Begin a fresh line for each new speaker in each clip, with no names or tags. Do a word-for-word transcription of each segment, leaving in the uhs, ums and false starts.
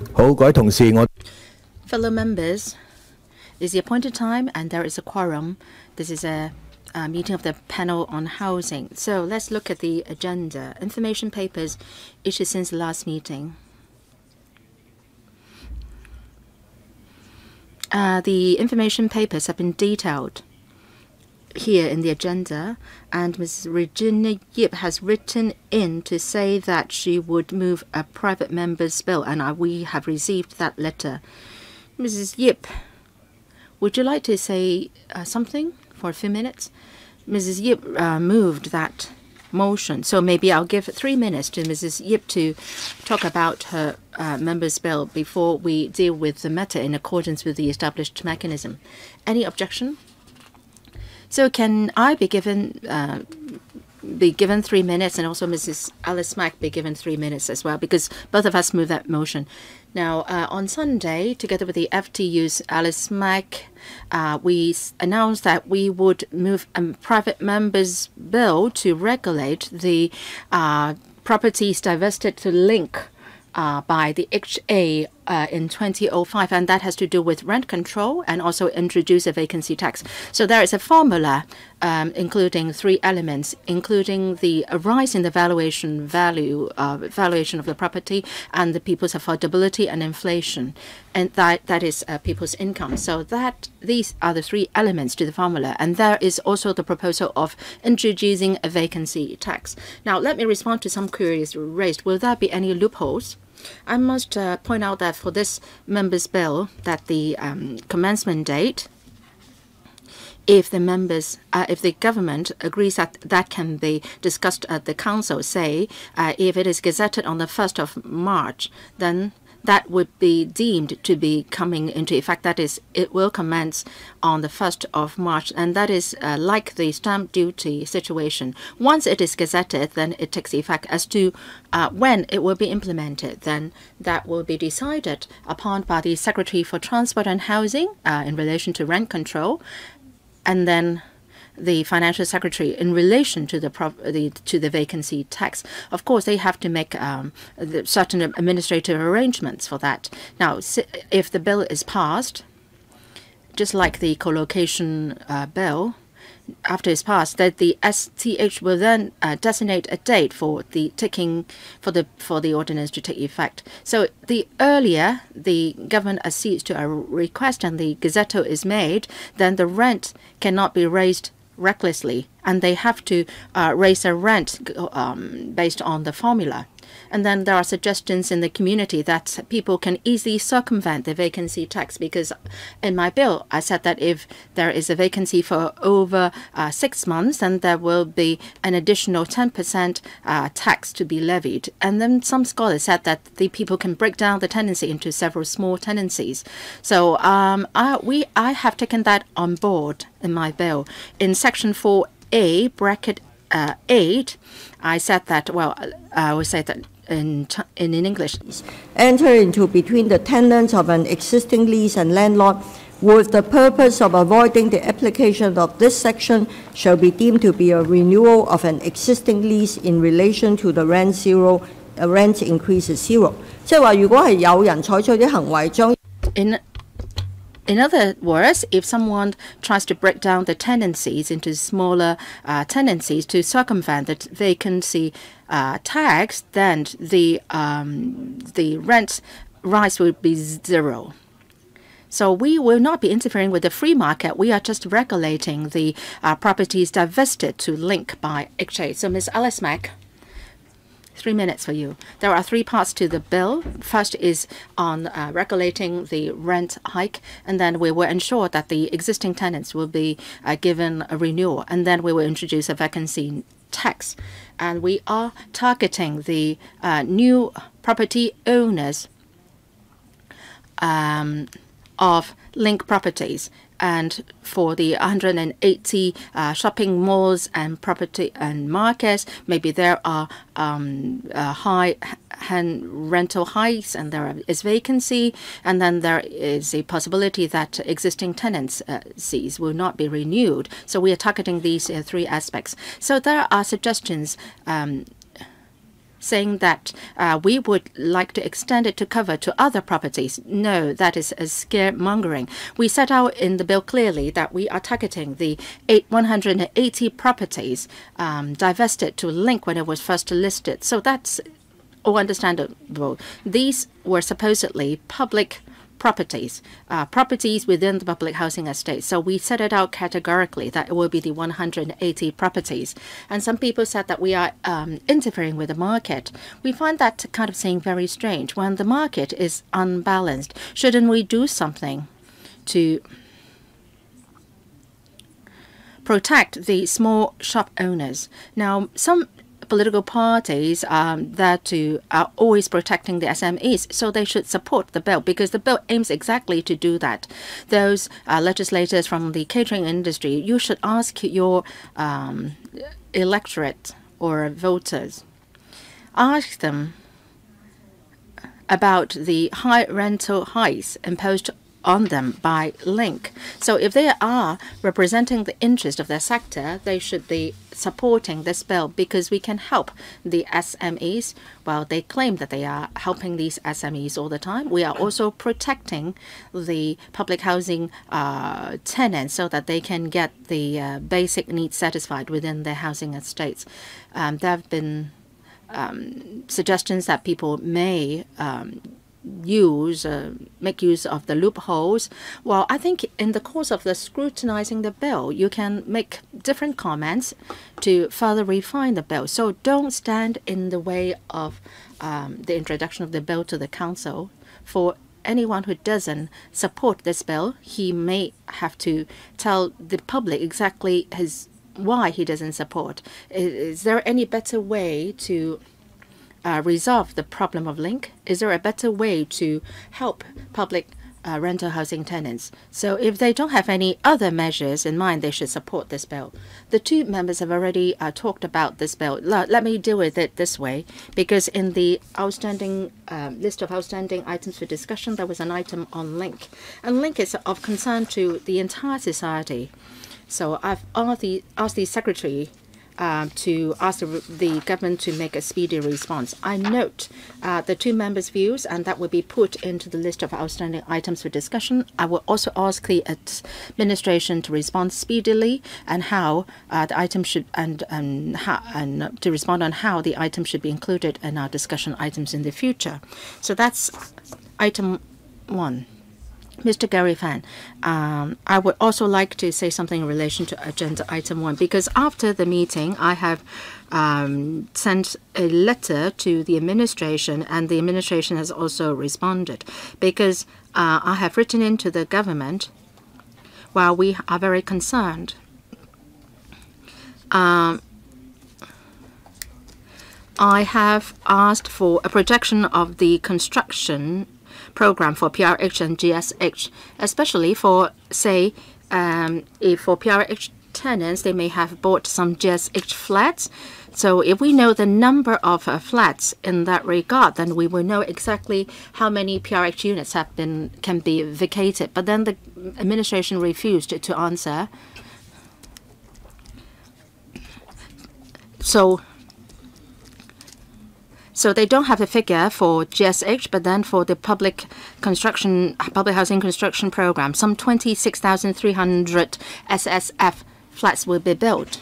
好，各位同事，我
Fellow members, it is the appointed time and there is a quorum. This is a, a meeting of the panel on housing. So let's look at the agenda. Information papers issued since the last meeting. Uh, the information papers have been detailed here in the agenda, and Missus Regina Yip has written in to say that she would move a private member's bill, and uh, we have received that letter. Missus Yip, would you like to say uh, something for a few minutes? Missus Yip uh, moved that motion, so maybe I'll give three minutes to Missus Yip to talk about her uh, member's bill before we deal with the matter in accordance with the established mechanism. Any objection? So can I be given uh, be given three minutes, and also Missus Alice Mack be given three minutes as well, because both of us move that motion. Now, uh, on Sunday, together with the F T U's Alice Mack, uh, we announced that we would move a private member's bill to regulate the uh, properties divested to Link Uh, by the H A uh, in twenty oh five, and that has to do with rent control and also introduce a vacancy tax. So there is a formula um, including three elements, including the a rise in the valuation value, uh, valuation of the property, and the people's affordability and inflation, and that that is uh, people's income. So that these are the three elements to the formula, and there is also the proposal of introducing a vacancy tax. Now, let me respond to some queries raised. Will there be any loopholes? I must uh, point out that for this members' bill, that the um, commencement date, if the members, uh, if the government agrees that that can be discussed at the council, say, uh, if it is gazetted on the first of March, then that would be deemed to be coming into effect. That is, it will commence on the first of March, and that is uh, like the stamp duty situation. Once it is gazetted, then it takes effect. As to uh, when it will be implemented, then that will be decided upon by the Secretary for Transport and Housing uh, in relation to rent control, and then the financial secretary in relation to the, the to the vacancy tax. Of course, they have to make um, certain administrative arrangements for that. Now, if the bill is passed, just like the co-location uh, bill, after it's passed, that the S T H will then uh, designate a date for the taking for the for the ordinance to take effect. So the earlier the government accedes to a request and the gazetto is made, then the rent cannot be raised recklessly, and they have to uh, raise a rent um, based on the formula. And then there are suggestions in the community that people can easily circumvent the vacancy tax, because in my bill I said that if there is a vacancy for over uh, six months, then there will be an additional ten percent uh, tax to be levied. And then some scholars said that the people can break down the tenancy into several small tenancies. So um, I, we, I have taken that on board in my bill. In section four A, bracket uh, eight, I said that, well, I will say that In, in, in English.
Enter into between the tenants of an existing lease and landlord with the purpose of avoiding the application of this section shall be deemed to be a renewal of an existing lease in relation to the rent zero, uh, rent increase is zero. 即係話如果係有人採取啲行為將
In In other words, if someone tries to break down the tenancies into smaller uh, tenancies to circumvent the vacancy uh, tax, then the um, the rent rise will be zero. So we will not be interfering with the free market. We are just regulating the uh, properties divested to Link by H A. So Miz Alice Mack, three minutes for you. There are three parts to the bill. First is on uh, regulating the rent hike, and then we will ensure that the existing tenants will be uh, given a renewal, and then we will introduce a vacancy tax. And we are targeting the uh, new property owners um, of Link properties. And for the one hundred eighty uh, shopping malls and property and markets, maybe there are um, uh, high hand rental hikes, and there is vacancy, and then there is a possibility that existing tenants uh, sees will not be renewed. So we are targeting these uh, three aspects. So there are suggestions um, saying that uh, we would like to extend it to cover to other properties. No, that is a scaremongering. We set out in the bill clearly that we are targeting the eight, one hundred eighty properties um, divested to Link when it was first listed. So that's all understandable. These were supposedly public properties, uh, properties within the public housing estate. So we set it out categorically that it will be the one hundred eighty properties. And some people said that we are um, interfering with the market. We find that kind of saying very strange. When the market is unbalanced, shouldn't we do something to protect the small shop owners? Now, some political parties um, that to are always protecting the S M Es, so they should support the bill because the bill aims exactly to do that. Those uh, legislators from the catering industry, you should ask your um, electorate or voters, ask them about the high rental hikes imposed on them by Link. So if they are representing the interest of their sector, they should be supporting this bill because we can help the S M Es. Well, they claim that they are helping these S M Es all the time. We are also protecting the public housing uh, tenants so that they can get the uh, basic needs satisfied within their housing estates. Um, there have been um, suggestions that people may um, use, uh, make use of the loopholes. Well, I think in the course of the scrutinizing the bill, you can make different comments to further refine the bill. So don't stand in the way of um, the introduction of the bill to the council. For anyone who doesn't support this bill, he may have to tell the public exactly his why he doesn't support. Is, is there any better way to Uh, resolve the problem of Link? Is there a better way to help public uh, rental housing tenants? So if they don't have any other measures in mind, they should support this bill. The two members have already uh, talked about this bill. Let, let me deal with it this way, because in the outstanding um, list of outstanding items for discussion, there was an item on Link. And Link is of concern to the entire society. So I've asked the, asked the Secretary Uh, to ask the, the government to make a speedy response. I note uh, the two members' views, and that will be put into the list of outstanding items for discussion. I will also ask the administration to respond speedily and how uh, the item should and and how and to respond on how the item should be included in our discussion items in the future. So that's item one. Mister Gary Fan, um, I would also like to say something in relation to agenda item one, because after the meeting, I have um, sent a letter to the administration, and the administration has also responded, because uh, I have written into the government while we are very concerned. Um, I have asked for a projection of the construction program for P R H and G S H, especially for, say, um, if for P R H tenants, they may have bought some G S H flats. So if we know the number of uh, flats in that regard, then we will know exactly how many P R H units have been can be vacated. But then the administration refused to answer. So. So they don't have a figure for G S H, but then for the public construction, public housing construction program, some twenty-six thousand three hundred S S F flats will be built.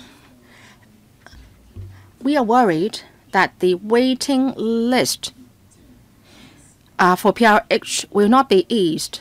We are worried that the waiting list uh, for P R H will not be eased.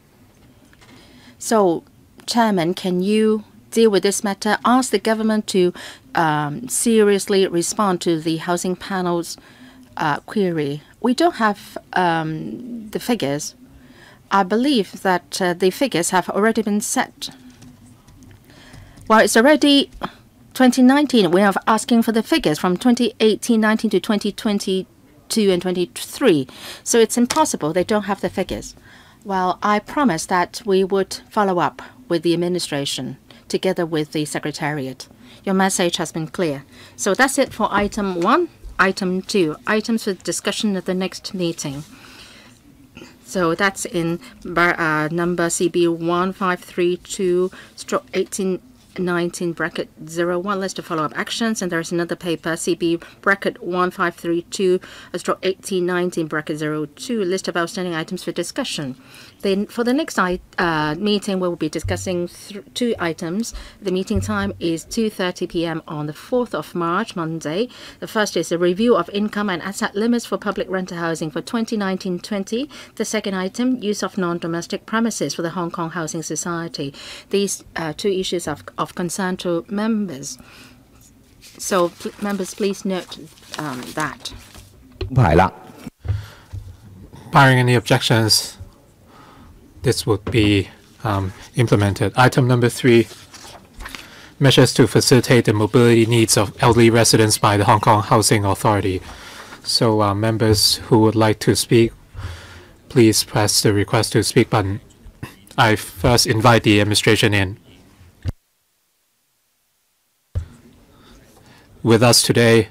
So, Chairman, can you deal with this matter? Ask the government to um, seriously respond to the housing panel's Uh, query. We don't have um, the figures. I believe that uh, the figures have already been set. Well, it's already twenty nineteen. We are asking for the figures from twenty eighteen nineteen to twenty twenty-two and twenty-three. So it's impossible. They don't have the figures. Well, I promised that we would follow up with the administration together with the Secretariat. Your message has been clear. So that's it for item one. Item two, items for discussion at the next meeting. So that's in uh, number C B one five three two stroke eighteen nineteen bracket zero one, list of follow-up actions, and there's another paper, C B bracket one five three two, stroke eighteen nineteen bracket zero two, list of outstanding items for discussion. Then for the next uh, meeting, we will be discussing two items. The meeting time is two thirty p m on the fourth of March, Monday. The first is a review of income and asset limits for public rental housing for twenty nineteen twenty. The second item, use of non-domestic premises for the Hong Kong Housing Society. These uh, two issues of, of concern to members. So members, please note um, that.
Barring any objections, this would be um, implemented. Item number three, measures to facilitate the mobility needs of elderly residents by the Hong Kong Housing Authority. So uh, members who would like to speak, please press the request to speak button. I first invite the administration in. With us today,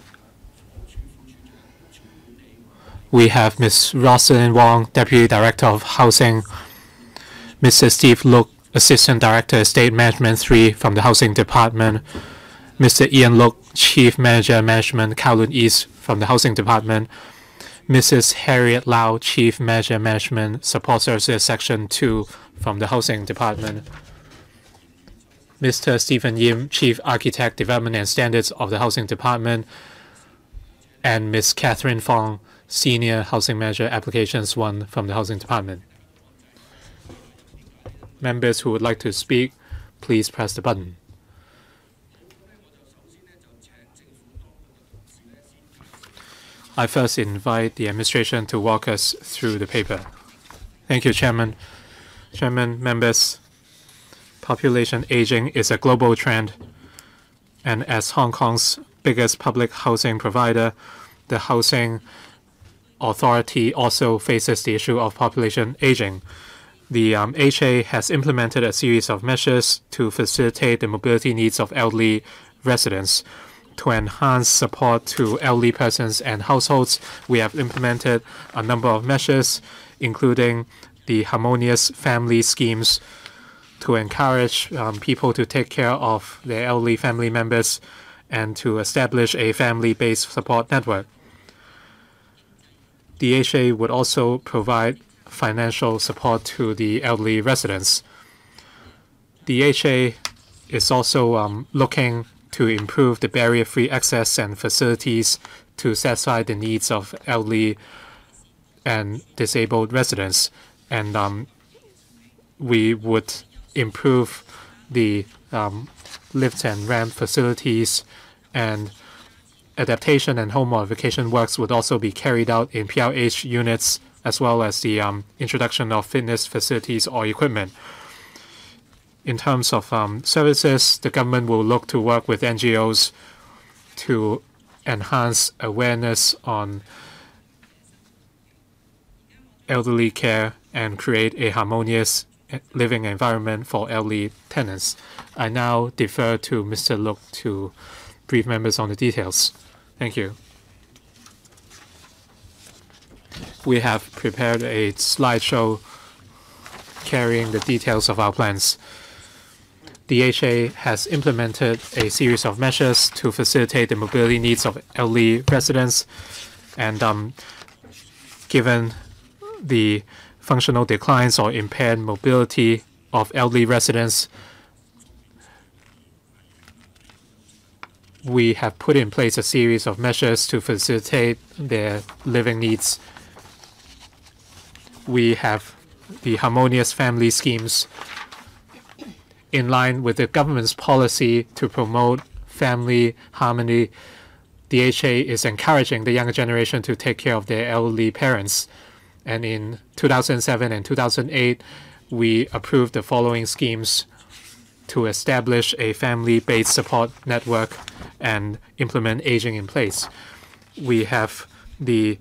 we have Miz Rosalind Wong, Deputy Director of Housing, Mister Steve Look, Assistant Director, Estate Management three from the Housing Department, Mister Ian Look, Chief Manager, Management, Kowloon East from the Housing Department, Missus Harriet Lau, Chief Manager, Management, Support Services Section two from the Housing Department, Mister Stephen Yim, Chief Architect, Development and Standards of the Housing Department, and Miz Catherine Fong, Senior Housing Manager, Applications one from the Housing Department. Members who would like to speak, please press the button. I first invite the administration to walk us through the paper. Thank you, Chairman. Chairman, members, population aging is a global trend, and as Hong Kong's biggest public housing provider, the Housing Authority also faces the issue of population aging. The um, H A has implemented a series of measures to facilitate the mobility needs of elderly residents. To enhance support to elderly persons and households, we have implemented a number of measures, including the harmonious family schemes to encourage um, people to take care of their elderly family members and to establish a family-based support network. The H A would also provide financial support to the elderly residents. The H A is also um, looking to improve the barrier-free access and facilities to satisfy the needs of elderly and disabled residents. And um, we would improve the um, lift and ramp facilities, and adaptation and home modification works would also be carried out in P R H units, as well as the um, introduction of fitness facilities or equipment. In terms of um, services, the government will look to work with N G Os to enhance awareness on elderly care and create a harmonious living environment for elderly tenants. I now defer to Mister Look to brief members on the details. Thank you. We have prepared a slideshow carrying the details of our plans. The H A has implemented a series of measures to facilitate the mobility needs of elderly residents, and um, given the functional declines or impaired mobility of elderly residents, we have put in place a series of measures to facilitate their living needs. We have the harmonious family schemes. In line with the government's policy to promote family harmony, the H A is encouraging the younger generation to take care of their elderly parents. And in two thousand seven and two thousand eight, we approved the following schemes to establish a family-based support network and implement aging in place. We have the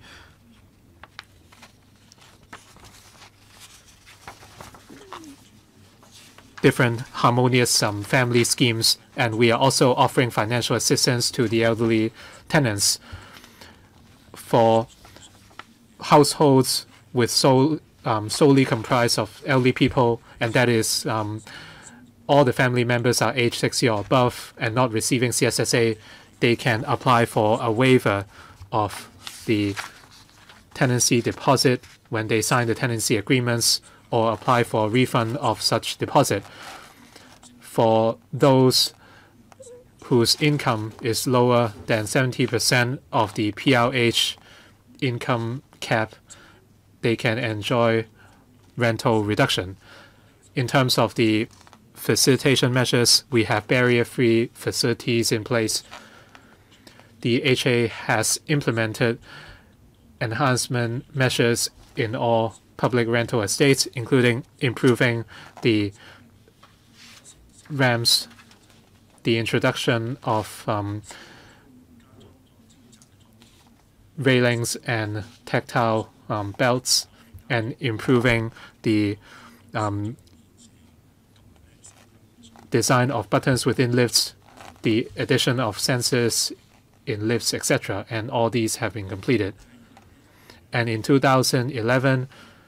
different harmonious um, family schemes, and we are also offering financial assistance to the elderly tenants. For households with sole, um, solely comprised of elderly people, and that is um, all the family members are age sixty or above and not receiving C S S A, they can apply for a waiver of the tenancy deposit when they sign the tenancy agreements, or apply for a refund of such deposit. For those whose income is lower than seventy percent of the P L H income cap, they can enjoy rental reduction. In terms of the facilitation measures, we have barrier-free facilities in place. The H A has implemented enhancement measures in all public rental estates, including improving the ramps, the introduction of um, railings and tactile um, belts, and improving the um, design of buttons within lifts, the addition of sensors in lifts, et cetera. And all these have been completed. And in two thousand eleven,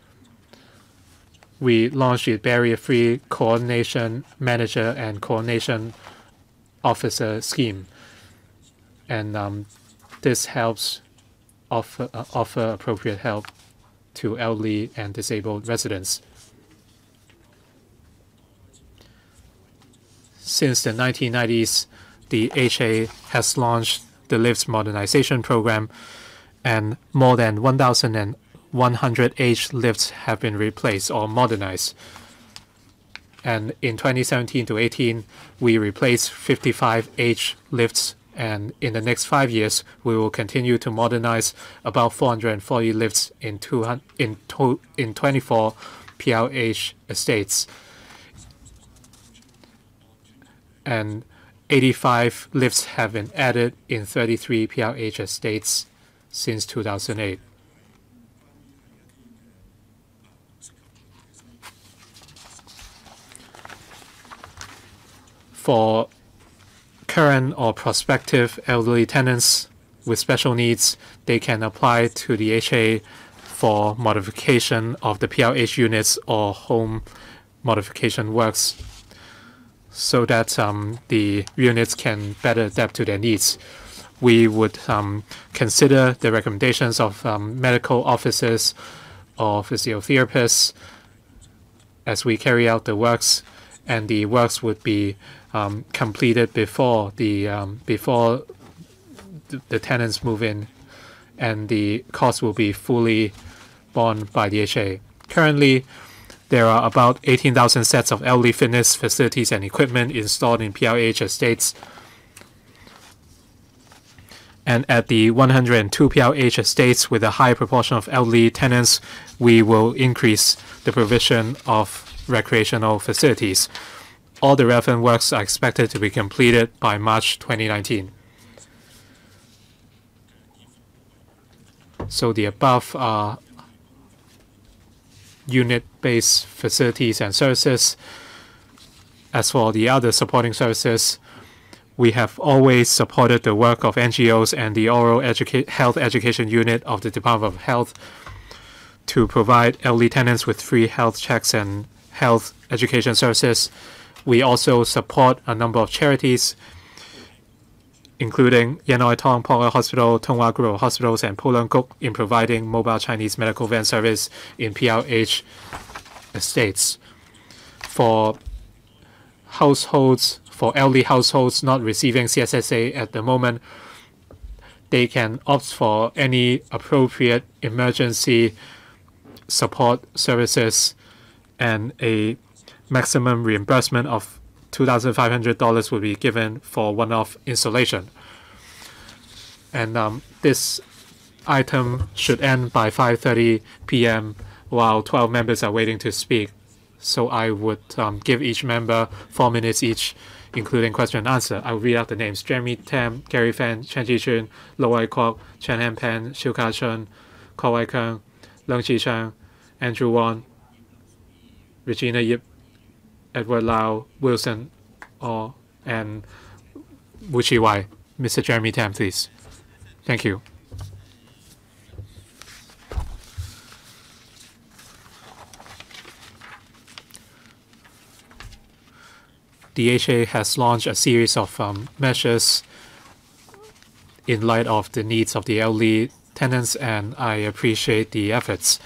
we launched a barrier-free coordination manager and coordination officer scheme. And um, this helps offer, uh, offer appropriate help to elderly and disabled residents. Since the nineteen nineties, the H A has launched the Lifts Modernization Program, and more than one thousand one hundred aged lifts have been replaced or modernized. And in twenty seventeen to eighteen, we replaced fifty-five aged lifts, and in the next five years, we will continue to modernize about four hundred forty lifts in, two hundred, in, to, in twenty-four P L H estates. And eighty-five lifts have been added in thirty-three P L H estates since two thousand eight. For current or prospective elderly tenants with special needs, they can apply to the H A for modification of the P L H units or home modification works, so that um, the units can better adapt to their needs. We would um, consider the recommendations of um, medical officers or physiotherapists as we carry out the works, and the works would be um, completed before the um, before th the tenants move in, and the cost will be fully borne by the H A. Currently, there are about eighteen thousand sets of elderly fitness facilities and equipment installed in P L H estates. And at the one hundred two P L H estates with a high proportion of elderly tenants, we will increase the provision of recreational facilities. All the relevant works are expected to be completed by March twenty nineteen. So the above are unit-based facilities and services. As for the other supporting services, we have always supported the work of N G Os and the Oral Educa- Health Education Unit of the Department of Health to provide elderly tenants with free health checks and health education services. We also support a number of charities, including Yanoi Tong Pong Hospital, Tonghua Group of Hospitals, and Pulang Guk, in providing mobile Chinese medical van service in P L H estates. For households, for elderly households not receiving C S S A at the moment, they can opt for any appropriate emergency support services, and a maximum reimbursement of two thousand five hundred dollars will be given for one-off installation. And um, this item should end by five thirty P M while twelve members are waiting to speak. So I would um, give each member four minutes each, including question and answer. I will read out the names: Jeremy Tam, Gary Fan, Chen Ji-chun, Lo Wai-kwok, Chen Han Pan, Xiu Ka-chun, Kwok-wai-kung, Leung Chi-chang, Andrew Won, Regina Yip, Edward Lau, Wilson, or and Wuchi Wai. Mister Jeremy Tam, please. Thank you. D H A has launched a series of um, measures in light of the needs of the elderly tenants, and I appreciate the efforts.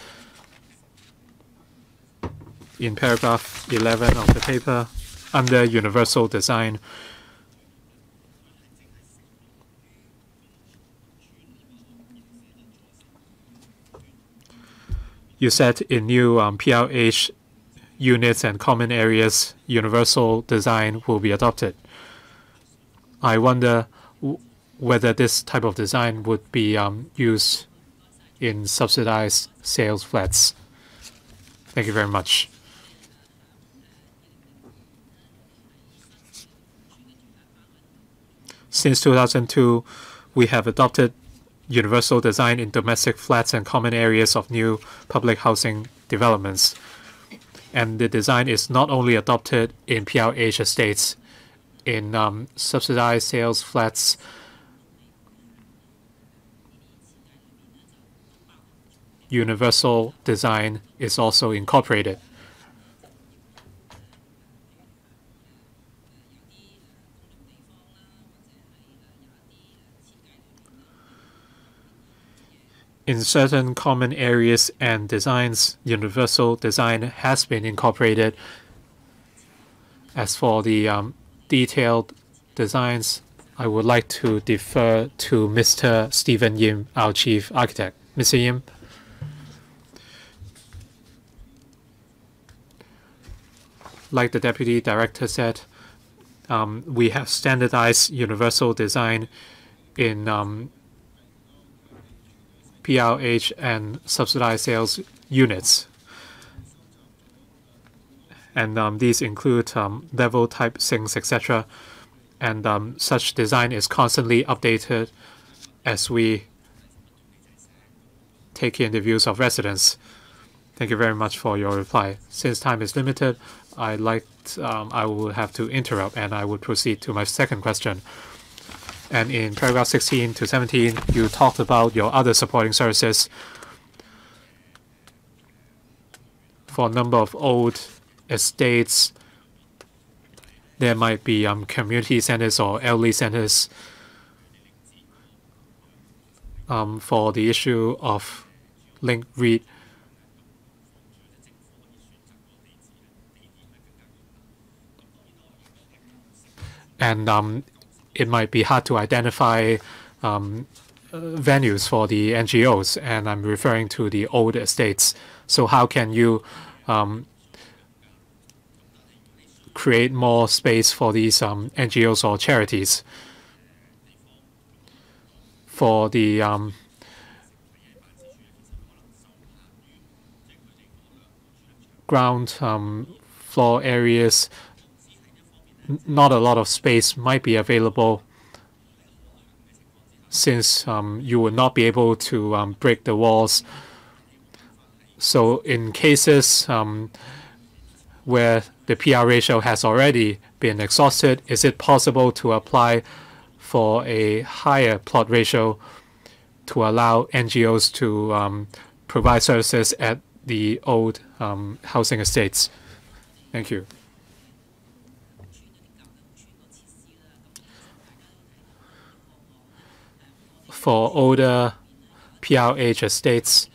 In paragraph eleven of the paper, under universal design, you said in new um, P R H units and common areas, universal design will be adopted. I wonder w whether this type of design would be um, used in subsidized sales flats. Thank you very much. Since two thousand two, we have adopted universal design in domestic flats and common areas of new public housing developments. And the design is not only adopted in P R H estates, in um, subsidized sales flats, universal design is also incorporated. In certain common areas and designs, universal design has been incorporated. As for the um, detailed designs, I would like to defer to Mister Stephen Yim, our Chief Architect. Mister Yim. Like the Deputy Director said, um, we have standardized universal design in um, P R H and subsidized sales units. And um, these include um, level type sinks, et cetera. And um, such design is constantly updated as we take in the views of residents. Thank you very much for your reply. Since time is limited, I like um, I will have to interrupt, and I will proceed to my second question. And in paragraph sixteen to seventeen, you talked about your other supporting services. For a number of old estates, there might be um, community centers or elderly centers. Um, for the issue of link read, and um, it might be hard to identify um, uh, venues for the N G Os, and I'm referring to the old estates. So how can you um, create more space for these um, N G Os or charities? For the um, ground um, floor areas, not a lot of space might be available, since um, you would not be able to um, break the walls. So in cases um, where the P R ratio has already been exhausted, is it possible to apply for a higher plot ratio to allow N G Os to um, provide services at the old um, housing estates? Thank you. For older P R H estates,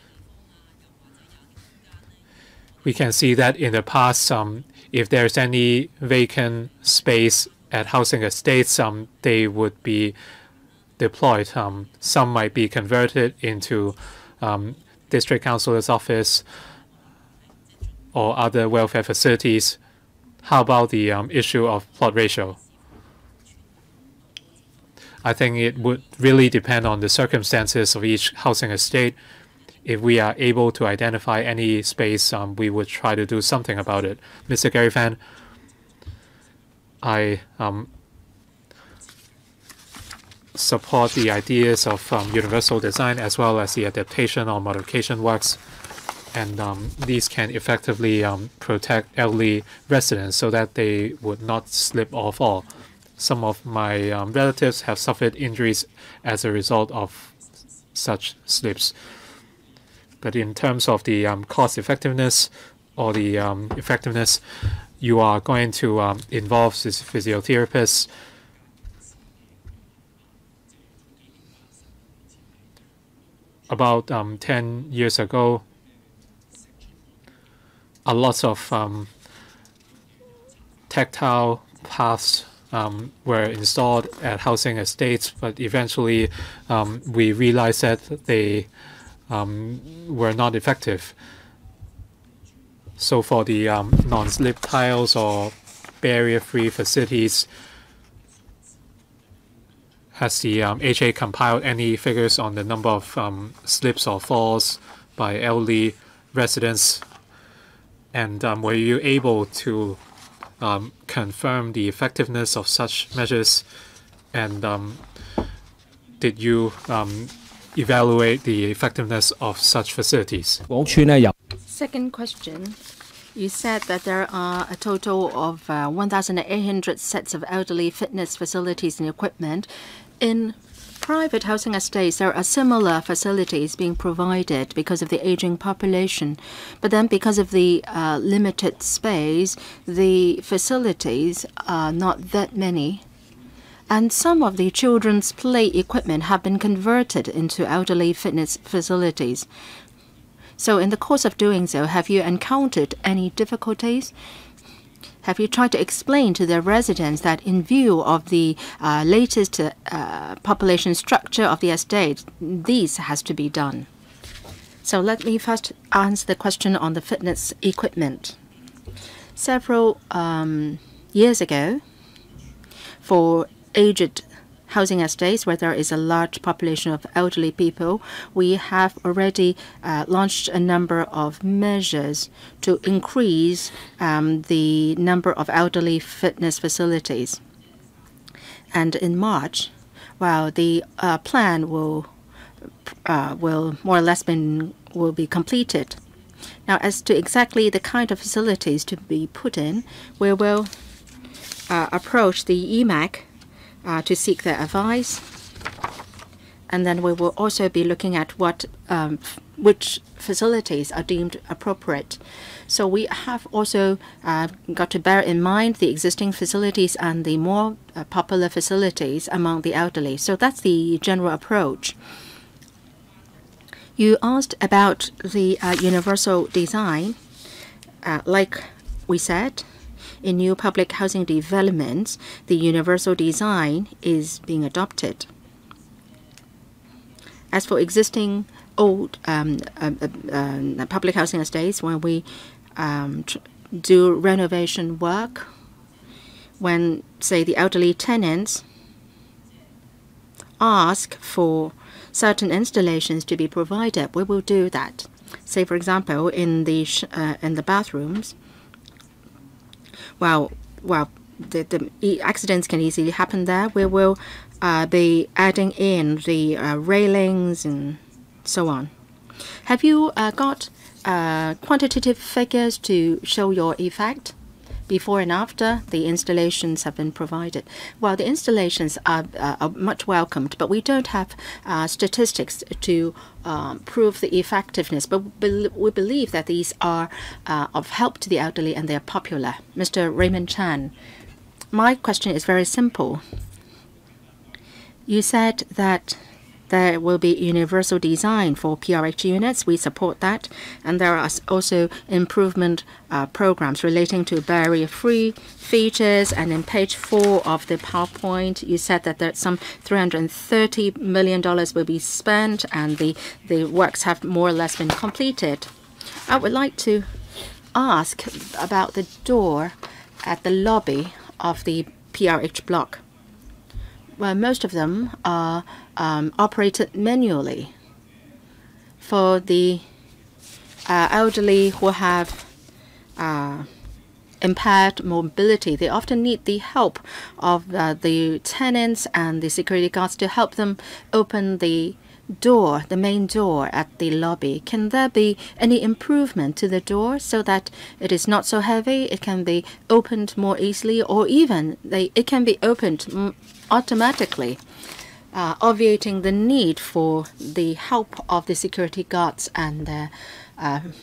we can see that in the past, um, if there's any vacant space at housing estates, um, they would be deployed. Um, some might be converted into um, district councilor's office or other welfare facilities. How about the um, issue of plot ratio? I think it would really depend on the circumstances of each housing estate. If we are able to identify any space, um, we would try to do something about it. Mister Gary Fan, I um, support the ideas of um, universal design as well as the adaptation or modification works. And um, these can effectively um, protect elderly residents so that they would not slip or fall. Some of my um, relatives have suffered injuries as a result of such slips. But in terms of the um, cost effectiveness or the um, effectiveness, you are going to um, involve this physiotherapist. About um, ten years ago, a lot of um, tactile paths um, were installed at housing estates, but eventually um, we realized that they um, were not effective. So for the um, non-slip tiles or barrier-free facilities, has the um, H A compiled any figures on the number of um, slips or falls by elderly residents? And um, were you able to um, confirm the effectiveness of such measures? And um, did you um, evaluate the effectiveness of such facilities?
Second question. You said that there are a total of uh, one thousand eight hundred sets of elderly fitness facilities and equipment. In private housing estates, there are similar facilities being provided because of the aging population. But then because of the uh, limited space, the facilities are not that many. And some of the children's play equipment have been converted into elderly fitness facilities. So in the course of doing so, have you encountered any difficulties? Have you tried to explain to the residents that in view of the uh, latest uh, population structure of the estate, this has to be done? So let me first answer the question on the fitness equipment. Several um, years ago, for aged housing estates where there is a large population of elderly people, we have already uh, launched a number of measures to increase um, the number of elderly fitness facilities. And in March, well, the uh, plan will uh, will more or less been will be completed. Now, as to exactly the kind of facilities to be put in, we will uh, approach the E M A C Uh, to seek their advice, and then we will also be looking at what um, which facilities are deemed appropriate. So we have also uh, got to bear in mind the existing facilities and the more uh, popular facilities among the elderly. So that's the general approach. You asked about the uh, universal design. Uh, like we said, in new public housing developments, the universal design is being adopted. As for existing old um, uh, uh, public housing estates, when we um, do renovation work, when, say, the elderly tenants ask for certain installations to be provided, we will do that. Say, for example, in the sh uh, in the bathrooms. Well, well, the, the accidents can easily happen there. We will uh, be adding in the uh, railings and so on. Have you uh, got uh, quantitative figures to show your effect before and after the installations have been provided? Well, the installations are, uh, are much welcomed, but we don't have uh, statistics to um, prove the effectiveness. But be we believe that these are uh, of help to the elderly and they are popular. Mister Raymond Chan, my question is very simple. You said that there will be universal design for P R H units. We support that. And there are also improvement uh, programs relating to barrier-free features. And in page four of the PowerPoint, you said that there's some three hundred thirty million dollars will be spent and the, the works have more or less been completed. I would like to ask about the door at the lobby of the P R H block. Well, most of them are um, operated manually. For the uh, elderly who have uh, impaired mobility, they often need the help of uh, the tenants and the security guards to help them open the door, the main door at the lobby. Can there be any improvement to the door so that it is not so heavy, it can be opened more easily, or even they, it can be opened automatically, uh, obviating the need for the help of the security guards and the uh,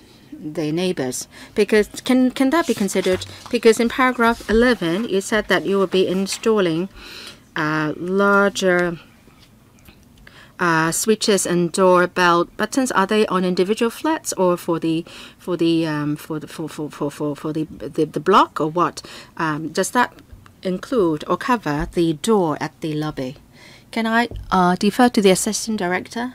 the neighbors. Because can can that be considered? Because in paragraph eleven, you said that you will be installing uh, larger uh, switches and doorbell buttons. Are they on individual flats or for the for the um, for the for for for for, for the, the the block or what? Um, does that include or cover the door at the lobby? Can I uh, defer to the assistant director?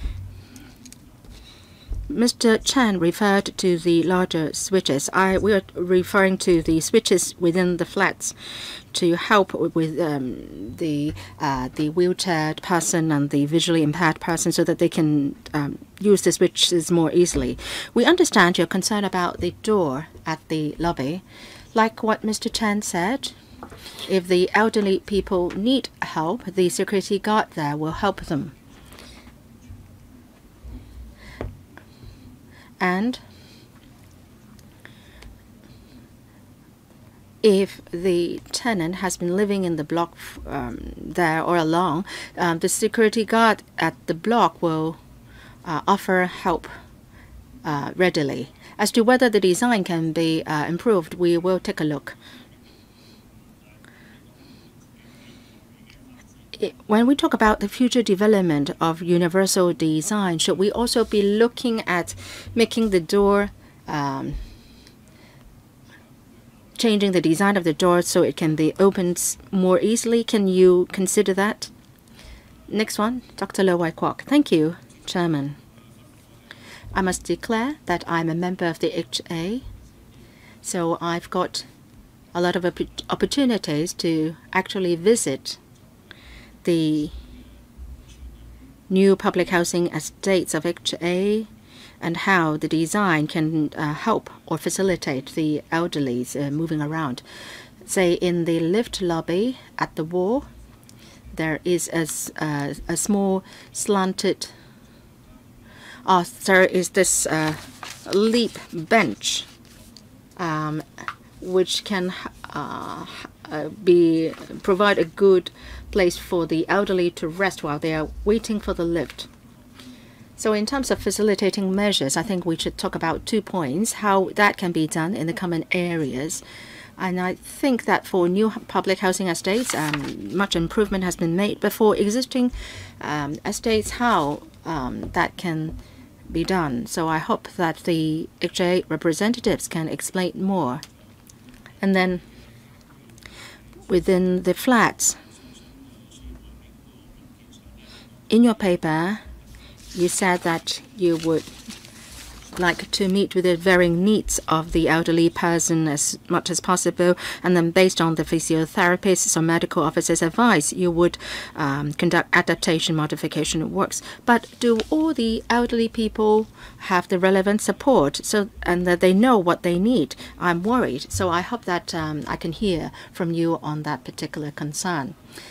Mister Chan referred to the larger switches. I we are referring to the switches within the flats to help with um, the uh, the wheelchaired person and the visually impaired person, so that they can um, use the switches more easily. We understand your concern about the door at the lobby, like what Mister Chan said. If the elderly people need help, the security guard there will help them. And if the tenant has been living in the block um, there all along, um, the security guard at the block will uh, offer help uh, readily. As to whether the design can be uh, improved, we will take a look. When we talk about the future development of universal design, should we also be looking at making the door, um, changing the design of the door so it can be opened more easily? Can you consider that? Next one, Doctor Lo Wai-kwok. Thank you, Chairman. I must declare that I'm a member of the H A, so I've got a lot of opportunities to actually visit the new public housing estates of H A and how the design can uh, help or facilitate the elderly uh, moving around. Say in the lift lobby at the wall, there is a, uh, a small slanted, oh, there is this uh, leap bench um, which can uh, uh, be provide a good place for the elderly to rest while they are waiting for the lift. So in terms of facilitating measures, I think we should talk about two points, how that can be done in the common areas. And I think that for new public housing estates, um, much improvement has been made. But for existing um, estates, how um, that can be done. So I hope that the H A representatives can explain more. And then within the flats, in your paper, you said that you would like to meet with the varying needs of the elderly person as much as possible, and then based on the physiotherapists or medical officers' advice, you would um, conduct adaptation modification works. But do all the elderly people have the relevant support so and that they know what they need? I'm worried, so I hope that um, I can hear from you on that particular concern.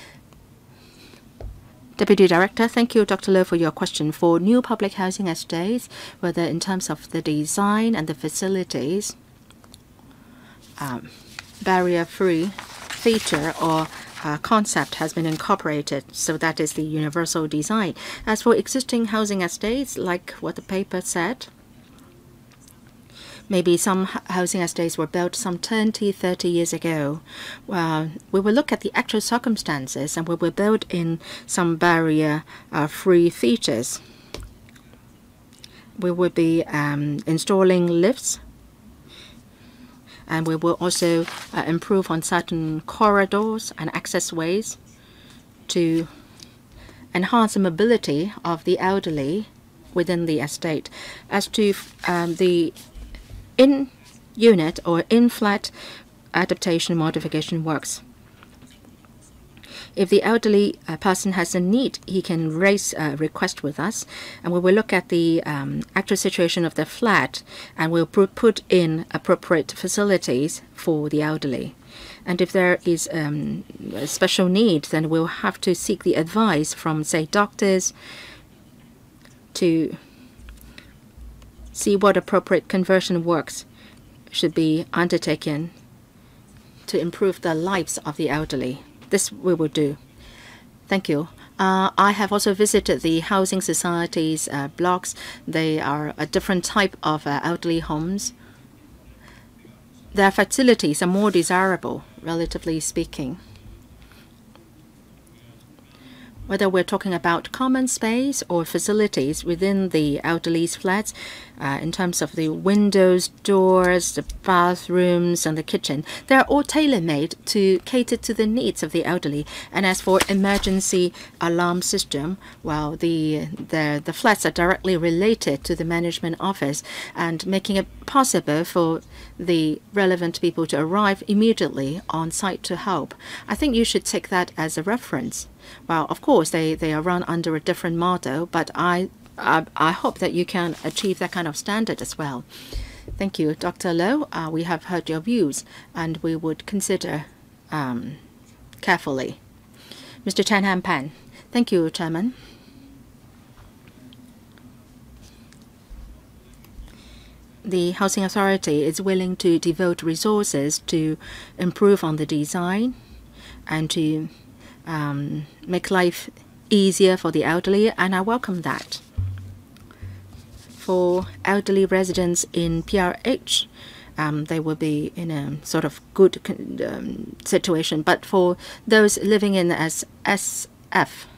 Deputy Director, thank you, Doctor Lo, for your question. For new public housing estates, whether in terms of the design and the facilities, um, barrier-free feature or uh, concept has been incorporated, so that is the universal design. As for existing housing estates, like what the paper said, maybe some housing estates were built some twenty, thirty years ago. Well, we will look at the actual circumstances and we will build in some barrier-free uh, features. We will be um, installing lifts, and we will also uh, improve on certain corridors and access ways to enhance the mobility of the elderly within the estate. As to um, the in-unit or in-flat adaptation modification works, if the elderly uh, person has a need, he can raise a request with us, and we will look at the um, actual situation of the flat, and we'll put in appropriate facilities for the elderly. And if there is um, a special need, then we'll have to seek the advice from, say, doctors to see what appropriate conversion works should be undertaken to improve the lives of the elderly. This we will do. Thank you. Uh, I have also visited the housing societies uh, blocks. They are a different type of uh, elderly homes. Their facilities are more desirable, relatively speaking. Whether we're talking about common space or facilities within the elderly's flats, uh, in terms of the windows, doors, the bathrooms, and the kitchen, they're all tailor-made to cater to the needs of the elderly. And as for emergency alarm system, well, the, the, the flats are directly related to the management office and making it possible for the relevant people to arrive immediately on site to help. I think you should take that as a reference. Well, of course, they, they are run under a different model, but I, I, I hope that you can achieve that kind of standard as well. Thank you, Doctor Low. Uh, we have heard your views, and we would consider um, carefully. Mister Chan Han Pan. Thank you, Chairman. The Housing Authority is willing to devote resources to improve on the design and to Um, make life easier for the elderly, and I welcome that. For elderly residents in P R H, um, they will be in a sort of good um, situation. But for those living in as S F,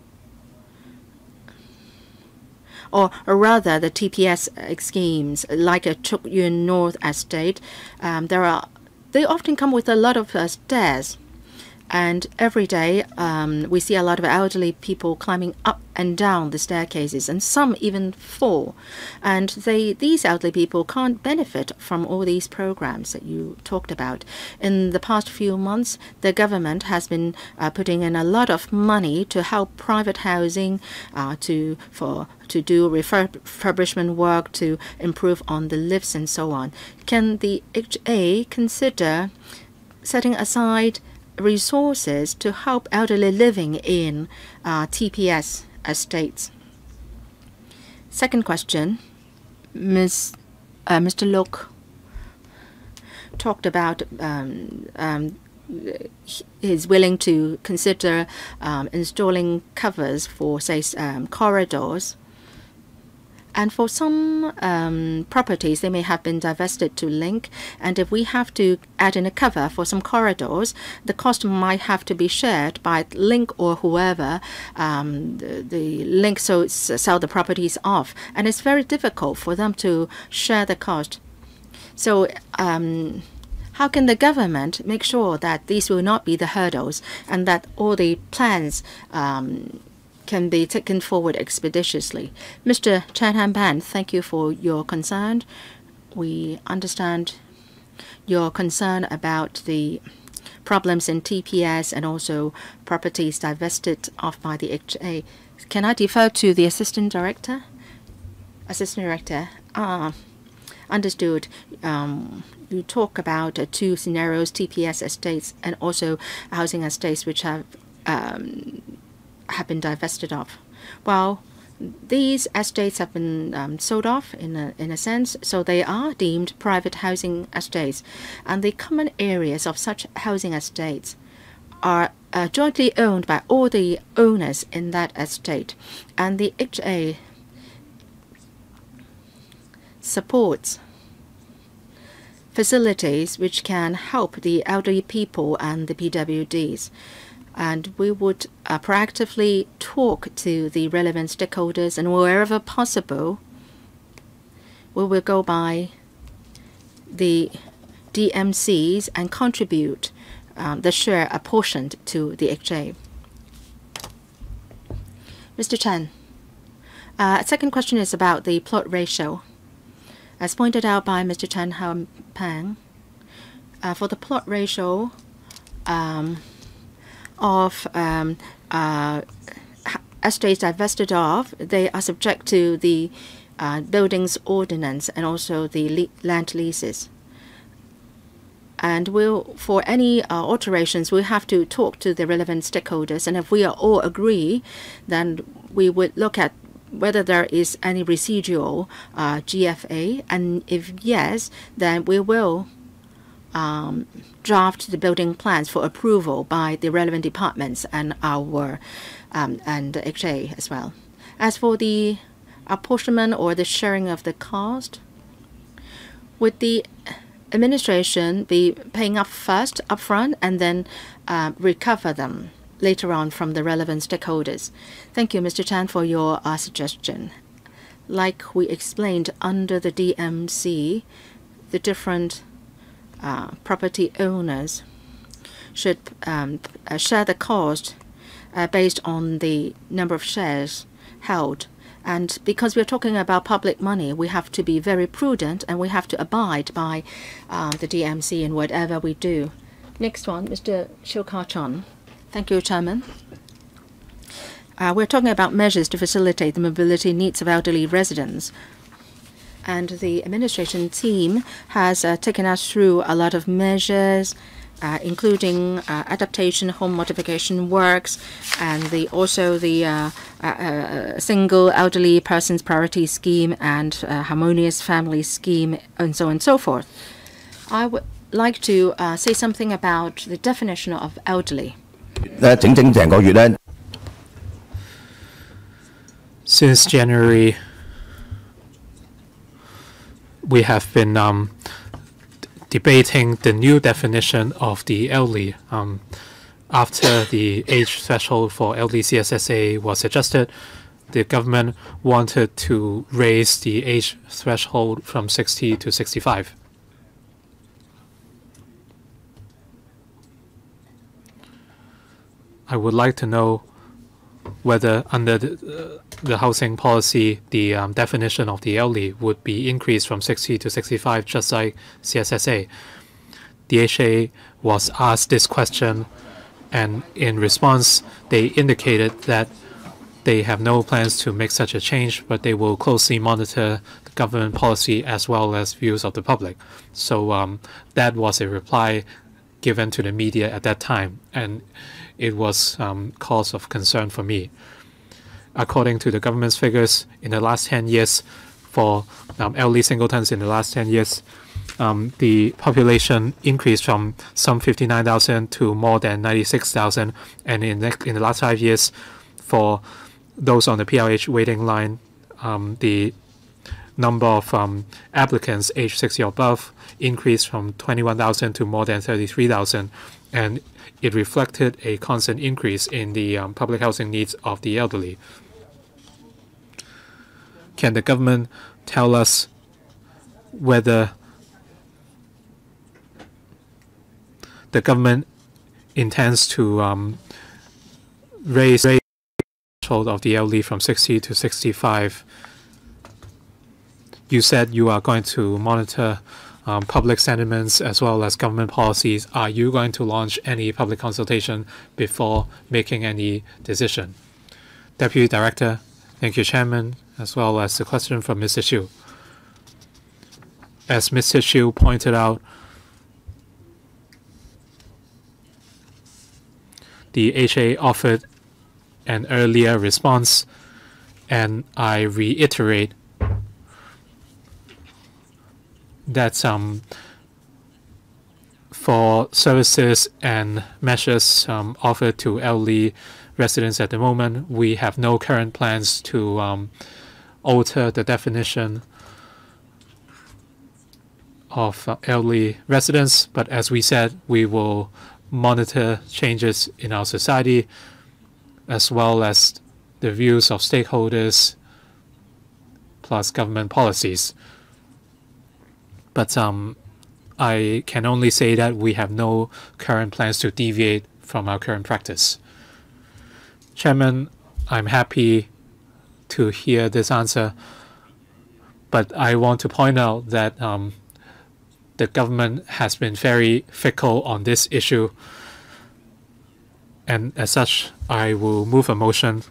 or, or rather the T P S schemes, like a Chuk Yuen North Estate, um, there are they often come with a lot of uh, stairs. And every day, um, we see a lot of elderly people climbing up and down the staircases, and some even fall. And they, these elderly people can't benefit from all these programs that you talked about. In the past few months, the government has been uh, putting in a lot of money to help private housing, uh, to for to do refurbishment work, to improve on the lifts and so on. Can the H A consider setting aside resources to help elderly living in uh, T P S estates? Second question, Miz Uh, Mister Lok talked about um, um, he is willing to consider um, installing covers for, say, um, corridors. And for some um, properties, they may have been divested to Link. And if we have to add in a cover for some corridors, the cost might have to be shared by Link or whoever um, the, the Link so sell the properties off. And it's very difficult for them to share the cost. So um, how can the government make sure that these will not be the hurdles and that all the plans um, can be taken forward expeditiously? Mister Chan Han Pan, thank you for your concern. We understand your concern about the problems in T P S and also properties divested of by the H A. Can I defer to the Assistant Director? Assistant Director, ah, understood. Um, you talk about uh, two scenarios, T P S estates and also housing estates which have um, have been divested of. Well, these estates have been um, sold off in a, in a sense, so they are deemed private housing estates. And the common areas of such housing estates are uh, jointly owned by all the owners in that estate. And the H A supports facilities which can help the elderly people and the P W Ds. And we would uh, proactively talk to the relevant stakeholders, and wherever possible, we will go by the D M Cs and contribute um, the share apportioned to the H A. Mister Chen, uh, second question is about the plot ratio. As pointed out by Mister Chan Han Pan, uh, for the plot ratio, um, of um, uh, estates divested of, they are subject to the uh, buildings ordinance and also the le land leases. And we'll, for any uh, alterations, we'll have to talk to the relevant stakeholders. And if we are all agree, then we would look at whether there is any residual uh, G F A. And if yes, then we will um, draft the building plans for approval by the relevant departments and our um, and the H A as well. As for the apportionment or the sharing of the cost, would the administration be paying up first, upfront, and then uh, recover them later on from the relevant stakeholders? Thank you, Mister Chan, for your uh, suggestion. Like we explained under the D M C, the different uh, property owners should um, uh, share the cost uh, based on the number of shares held. And because we're talking about public money, we have to be very prudent and we have to abide by uh, the D M C in whatever we do. Next one, Mister Chiu Ka-chon. Thank you, Chairman. Uh, we're talking about measures to facilitate the mobility needs of elderly residents. And the administration team has uh, taken us through a lot of measures, uh, including uh, adaptation, home modification works, and the, also the uh, uh, uh, single elderly persons priority scheme and uh, harmonious family scheme, and so on and so forth. I would like to uh, say something about the definition of elderly.
Since January, we have been um, debating the new definition of the elderly. Um, after the age threshold for elderly C S S A was adjusted, the government wanted to raise the age threshold from sixty to sixty-five. I would like to know whether under the, uh, the housing policy, the um, definition of the elderly would be increased from sixty to sixty-five, just like C S S A. The H A was asked this question, and in response, they indicated that they have no plans to make such a change, but they will closely monitor the government policy as well as views of the public. So um, that was a reply given to the media at that time, and it was um, cause of concern for me. According to the government's figures, in the last ten years, for um, elderly singletons in the last ten years, um, the population increased from some fifty-nine thousand to more than ninety-six thousand, and in, in the last five years, for those on the P L H waiting line, um, the number of um, applicants aged sixty or above increased from twenty-one thousand to more than thirty-three thousand, and it reflected a constant increase in the um, public housing needs of the elderly. Can the government tell us whether the government intends to um, raise the threshold of the elderly from sixty to sixty-five? You said you are going to monitor um, public sentiments as well as government policies. Are you going to launch any public consultation before making any decision? Deputy Director, thank you, Chairman, as well as the question from Mister Chiu. As Mister Chiu pointed out, the H A offered an earlier response, and I reiterate that um, for services and measures um, offered to elderly residents at the moment, we have no current plans to um, alter the definition of uh, elderly residents. But as we said, we will monitor changes in our society as well as the views of stakeholders plus government policies. But um, I can only say that we have no current plans to deviate from our current practice. Chairman, I'm happy to hear this answer, but I want to point out that um, the government has been very fickle on this issue, and as such, I will move a motion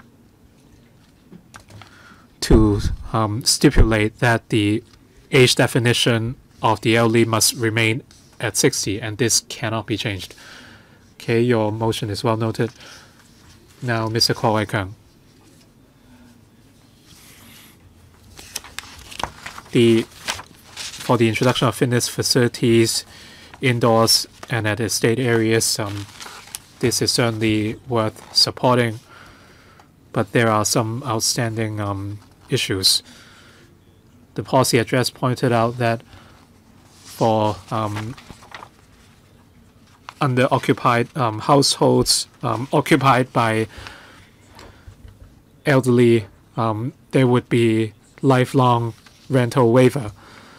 to um, stipulate that the age definition of the elderly must remain at sixty, and this cannot be changed. Okay, your motion is well noted. Now, Mister Kwok-wai. The for the introduction of fitness facilities indoors and at estate areas, um, this is certainly worth supporting. But there are some outstanding um, issues. The policy address pointed out that for um, under-occupied um, households um, occupied by elderly, um, there would be lifelong rental waiver.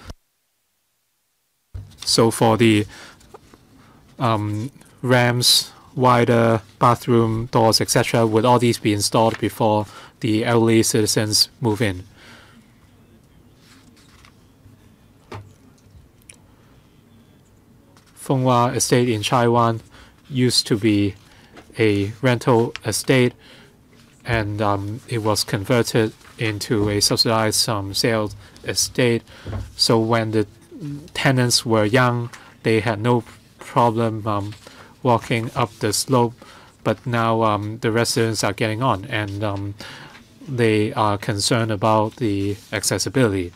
So for the um, ramps, wider bathroom doors, et cetera, would all these be installed before the elderly citizens move in? Feng Hua Estate in Taiwan used to be a rental estate, and um, it was converted into a subsidized um, sales estate. So when the tenants were young, they had no problem um, walking up the slope, but now um, the residents are getting on, and um, they are concerned about the accessibility.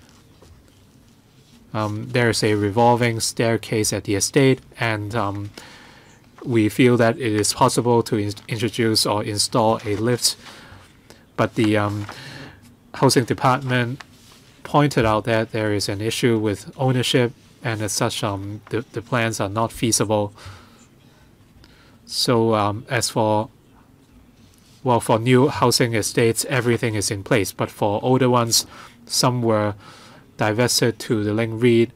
Um, there's a revolving staircase at the estate, and um, we feel that it is possible to in introduce or install a lift, but the um, housing department pointed out that there is an issue with ownership, and as such um, the, the plans are not feasible. So um, as for, well, for new housing estates, everything is in place, but for older ones, some were divested to the Ling Reid,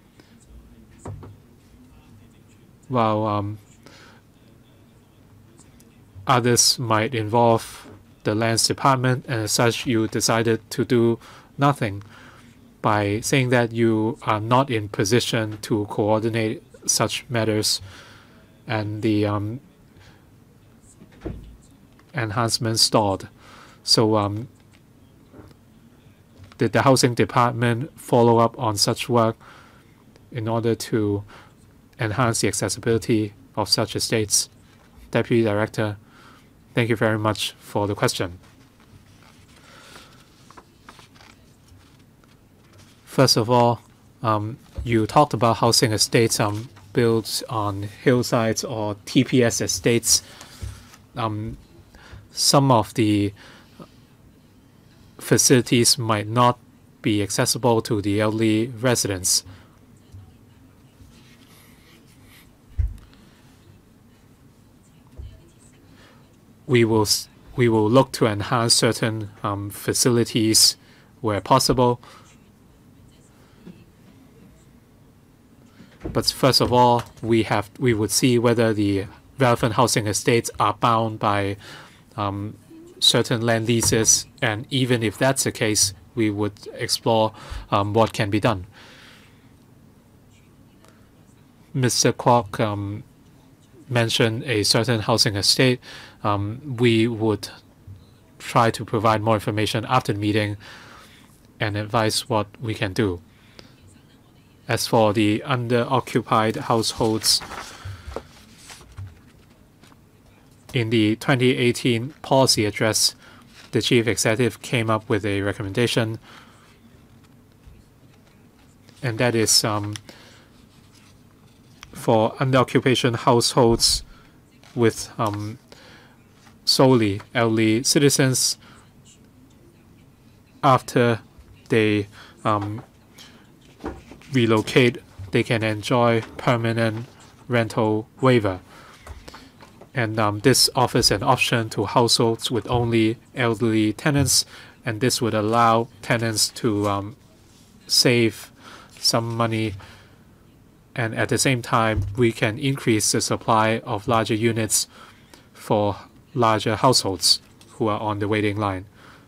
while um, others might involve the lands department, and as such you decided to do nothing by saying that you are not in position to coordinate such matters, and the um, enhancement stalled. So um, did the housing department follow up on such work in order to enhance the accessibility of such estates? Deputy Director, thank you very much for the question. First of all, um, you talked about housing estates um, built on hillsides or T P S estates. Um, some of the facilities might not be accessible to the elderly residents. We will we will look to enhance certain um, facilities where possible. But first of all, we have we would see whether the relevant housing estates are bound by um, certain land leases, and even if that's the case, we would explore um, what can be done. Mister Kwok um, mentioned a certain housing estate. Um, we would try to provide more information after the meeting and advise what we can do. As for the under-occupied households, in the twenty eighteen policy address, the Chief Executive came up with a recommendation, and that is um, for under-occupation households with um, solely elderly citizens, after they um, relocate, they can enjoy permanent rental waiver. And um, this offers an option to households with only elderly tenants, and this would allow tenants to um, save some money, and at the same time we can increase the supply of larger units for larger households who are on the waiting line.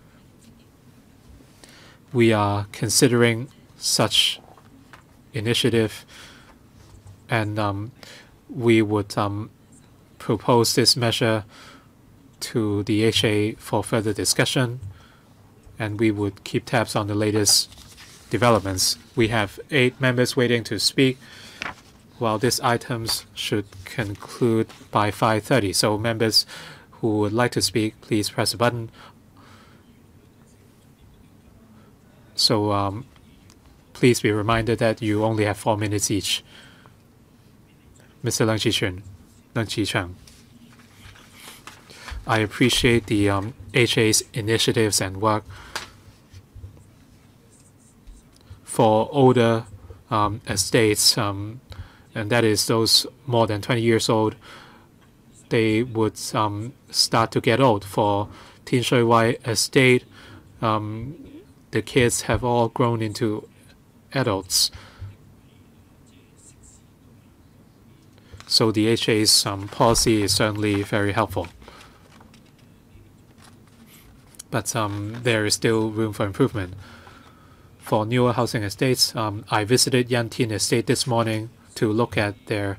We are considering such initiative, and um, we would um, propose this measure to the H A for further discussion, and we would keep tabs on the latest developments. We have eight members waiting to speak, while these items should conclude by five thirty. So members who would like to speak, please press a button. So um, please be reminded that you only have four minutes each. Mister Leung Chi-chuen, Leung Chi-chuen. I appreciate the um, H A's initiatives and work for older um, estates, um, and that is those more than twenty years old. They would um, start to get old. For Tin Shui Wai estate, um, the kids have all grown into adults. So the H A's um, policy is certainly very helpful. But um, there is still room for improvement. For newer housing estates, um, I visited Yan Tin Estate this morning to look at their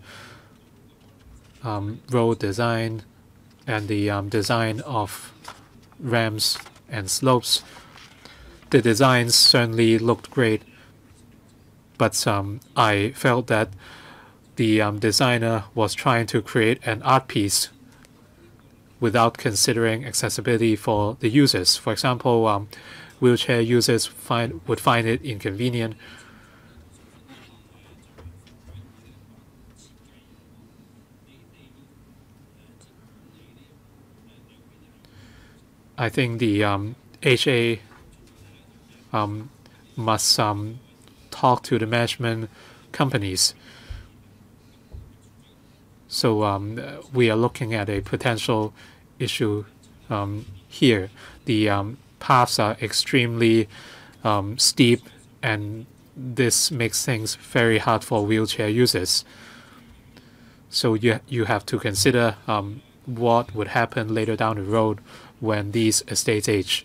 um, road design and the um, design of ramps and slopes. The designs certainly looked great, but um, I felt that the um, designer was trying to create an art piece without considering accessibility for the users. For example, um, wheelchair users find, would find it inconvenient. I think the um, H A um, must um, talk to the management companies. So um, we are looking at a potential issue um, here. The um, paths are extremely um, steep, and this makes things very hard for wheelchair users. So you, you have to consider um, what would happen later down the road when these estates age.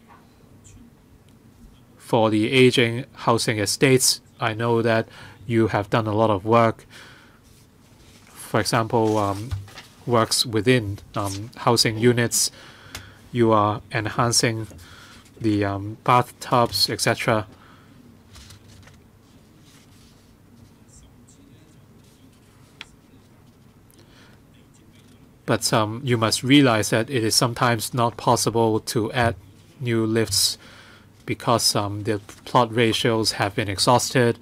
For the aging housing estates, I know that you have done a lot of work. For example, um, works within um, housing units. You are enhancing the um, bathtubs, et cetera. But um, you must realize that it is sometimes not possible to add new lifts because um, the plot ratios have been exhausted,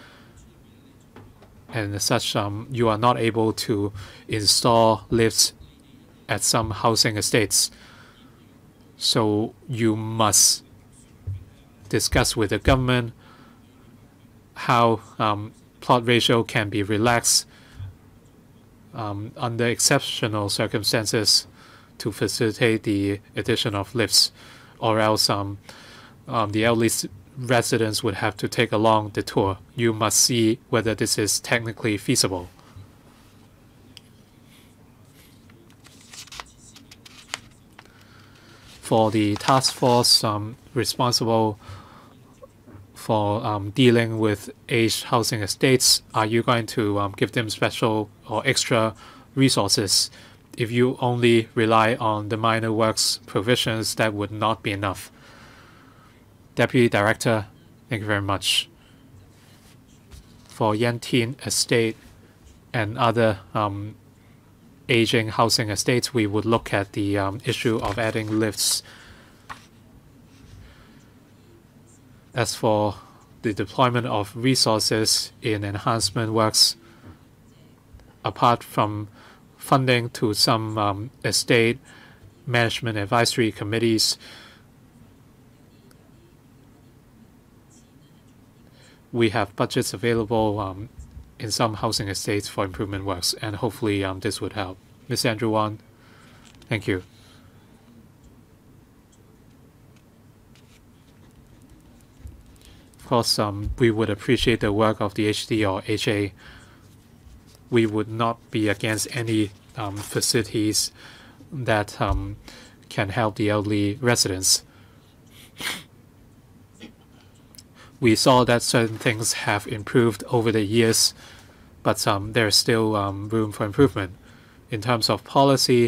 and as such, um, you are not able to install lifts at some housing estates. So you must discuss with the government how um, plot ratio can be relaxed um, under exceptional circumstances to facilitate the addition of lifts, or else um, um, the elderly residents would have to take a long detour. You must see whether this is technically feasible. For the task force um, responsible for um, dealing with aged housing estates, are you going to um, give them special or extra resources? If you only rely on the minor works provisions, that would not be enough. Deputy Director, thank you very much. For Yan Tin Estate and other um, aging housing estates, we would look at the um, issue of adding lifts. As for the deployment of resources in enhancement works, apart from funding to some um, estate management advisory committees, we have budgets available um, in some housing estates for improvement works, and hopefully um, this would help. Mister Andrew Wan, thank you. Of course, um, we would appreciate the work of the H D or H A. We would not be against any um, facilities that um, can help the elderly residents. We saw that certain things have improved over the years, but um, there's still um, room for improvement. In terms of policy,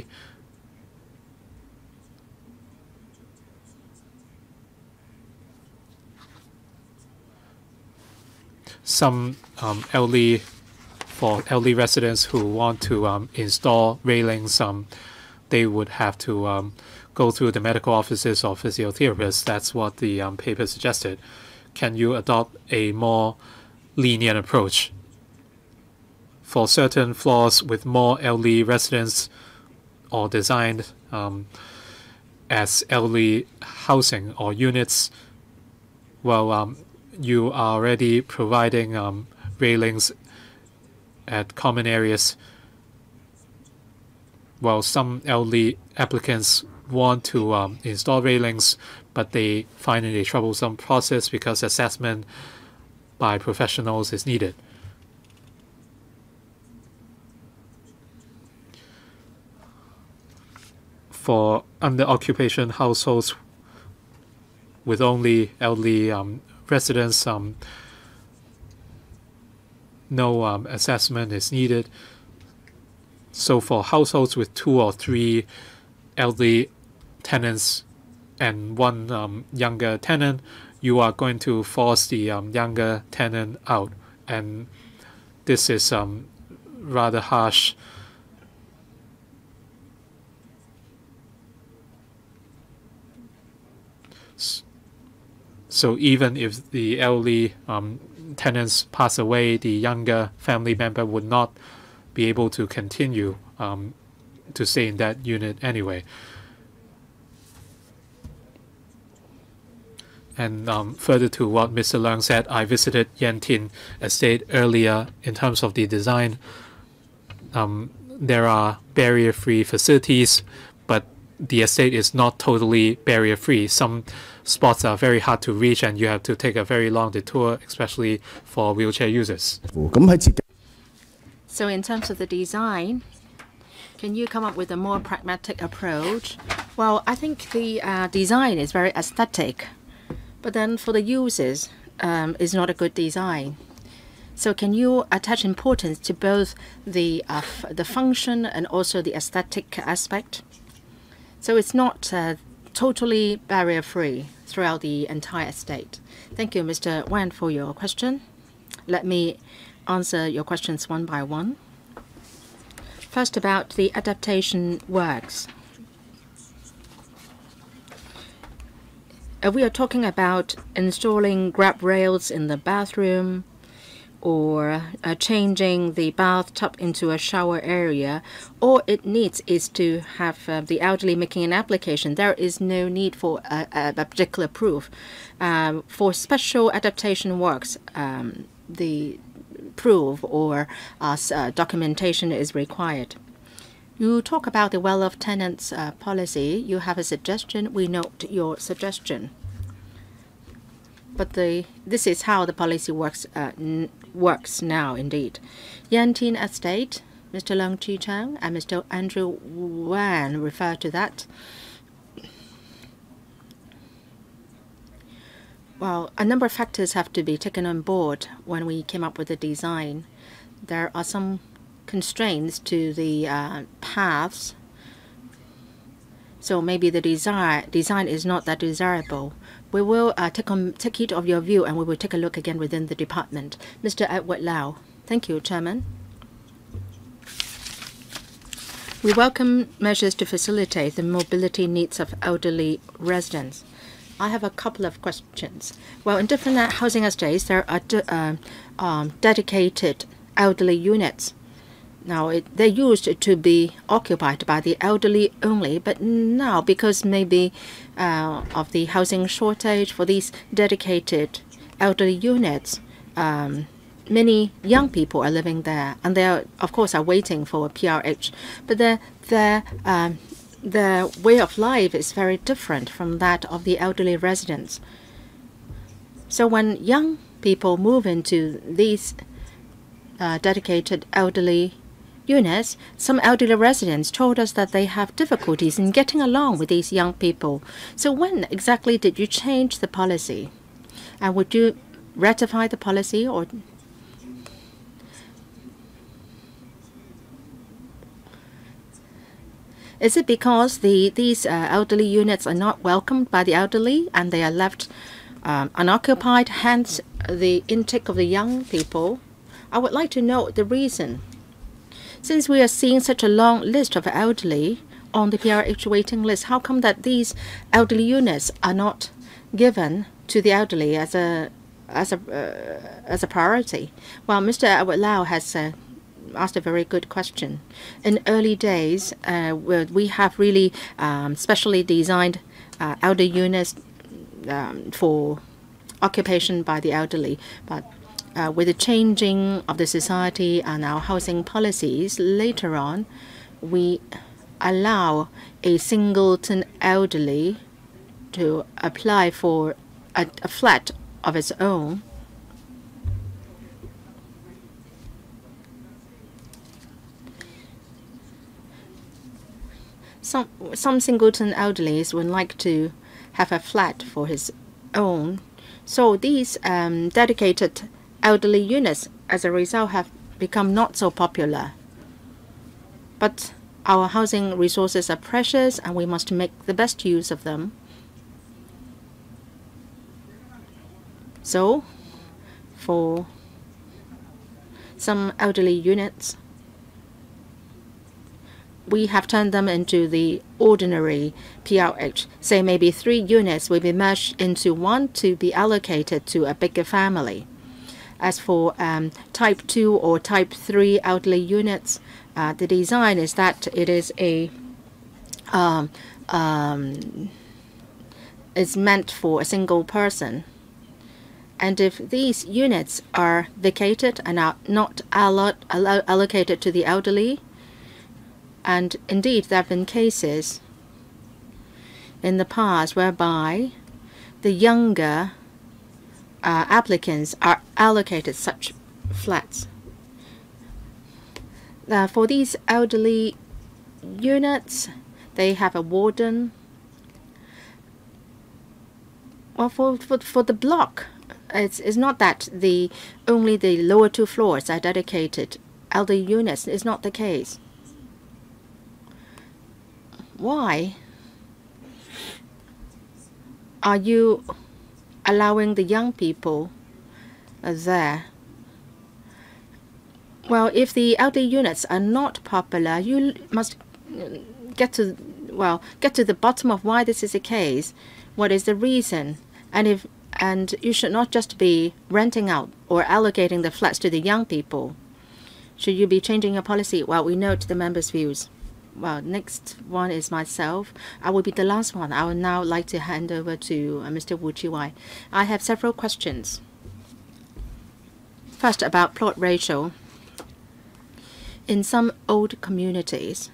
some um, elderly, for elderly residents who want to um, install railings, um, they would have to um, go through the medical offices or physiotherapists. That's what the um, paper suggested. Can you adopt a more lenient approach for certain floors with more elderly residents or designed um, as elderly housing or units, well, um, you are already providing um, railings at common areas. Well, some elderly applicants want to um, install railings, but they find it a troublesome process because assessment by professionals is needed. For under-occupation households with only elderly um, residents, um, no um, assessment is needed. So for households with two or three elderly tenants and one um, younger tenant, you are going to force the um, younger tenant out, and this is um, rather harsh. So even if the elderly um, tenants pass away, the younger family member would not be able to continue um, to stay in that unit anyway. And um, further to what Mister Leung said, I visited Yen Tin Estate earlier. In terms of the design, um, there are barrier-free facilities, but the estate is not totally barrier-free. Some spots are very hard to reach, and you have to take a very long detour, especially for wheelchair users.
So in terms of the design, can you come up with a more pragmatic approach? Well, I think the uh, design is very aesthetic, but then for the users, um, it's not a good design. So can you attach importance to both the, uh, f the function and also the aesthetic aspect? So it's not uh, totally barrier-free throughout the entire estate. Thank you, Mister Wan, for your question. Let me answer your questions one by one. First, about the adaptation works. Uh, we are talking about installing grab rails in the bathroom, or uh, changing the bathtub into a shower area. All it needs is to have uh, the elderly making an application. There is no need for a, a, a particular proof. Um, for special adaptation works, um, the proof or uh, uh, documentation is required. You talk about the well-off tenants uh, policy. You have a suggestion. We note your suggestion. But the, this is how the policy works uh, n works now, indeed. Yen Tin Estate, Mister Leung Chi-chang and Mister Andrew Wan refer to that. Well, a number of factors have to be taken on board when we came up with the design. There are some constraints to the uh, paths. So maybe the design design is not that desirable. We will uh, take on take heed of your view, and we will take a look again within the department. Mister Edward Lau. Thank you, Chairman. We welcome measures to facilitate the mobility needs of elderly residents. I have a couple of questions. Well, in different housing estates, there are de uh, um, dedicated elderly units. Now, it, they used to be occupied by the elderly only, but now, because maybe uh, of the housing shortage for these dedicated elderly units, um, many young people are living there, and they, are, of course, are waiting for a P R H. But their their um, their way of life is very different from that of the elderly residents. So when young people move into these uh, dedicated elderly units, some elderly residents told us that they have difficulties in getting along with these young people. So when exactly did you change the policy? And would you ratify the policy, or is it because the these uh, elderly units are not welcomed by the elderly and they are left um, unoccupied, hence the intake of the young people? I would like to know the reason. Since we are seeing such a long list of elderly on the P R H waiting list, how come that these elderly units are not given to the elderly as a as a uh, as a priority? Well, Mister Edward Lau has uh, asked a very good question. In early days, uh, we have really um, specially designed uh, elder units um, for occupation by the elderly. But uh, with the changing of the society and our housing policies, later on, we allow a singleton elderly to apply for a, a flat of its own. Some, some singleton elderlies would like to have a flat for his own. So these um, dedicated elderly units, as a result, have become not so popular. But our housing resources are precious, and we must make the best use of them. So, for some elderly units, we have turned them into the ordinary P L H. Say maybe three units will be merged into one to be allocated to a bigger family. As for um, type two or type three elderly units, uh, the design is that it is a um, um, it's meant for a single person. And if these units are vacated and are not allo allo allocated to the elderly, and indeed, there have been cases in the past whereby the younger uh, applicants are allocated such flats. Uh, for these elderly units, they have a warden. Well, for, for, for the block, it's, it's not that the only the lower two floors are dedicated elderly units. It's not the case. Why are you allowing the young people there? Well, if the elderly units are not popular, you must get to well get to the bottom of why this is the case. What is the reason? And if and you should not just be renting out or allocating the flats to the young people. Should you be changing your policy? Well, we note the members' views. Well, next one is myself. I will be the last one. I would now like to hand over to uh, Mister Wai-chuen. I have several questions. First, about plot ratio. In some old communities,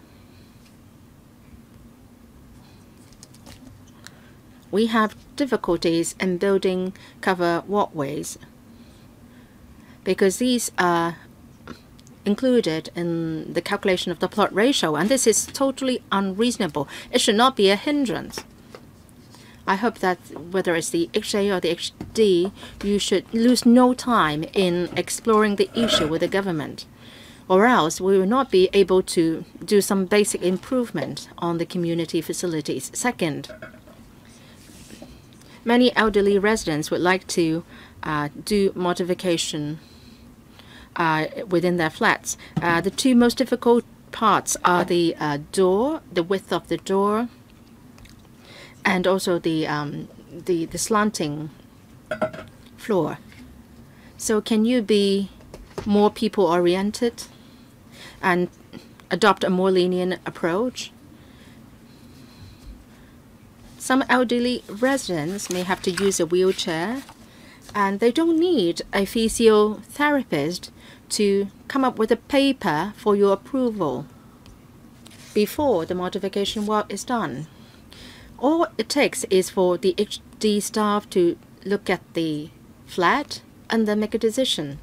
we have difficulties in building covered walkways because these are included in the calculation of the plot ratio, and this is totally unreasonable. It should not be a hindrance. I hope that whether it's the H A or the H D, you should lose no time in exploring the issue with the government, or else we will not be able to do some basic improvement on the community facilities. Second, many elderly residents would like to uh, do modification Uh, within their flats. Uh, the two most difficult parts are the uh, door, the width of the door, and also the um, the the slanting floor. So, can you be more people-oriented and adopt a more lenient approach? Some elderly residents may have to use a wheelchair, and they don't need a physiotherapist to come up with a paper for your approval before the modification work is done. All it takes is for the H D staff to look at the flat and then make a decision.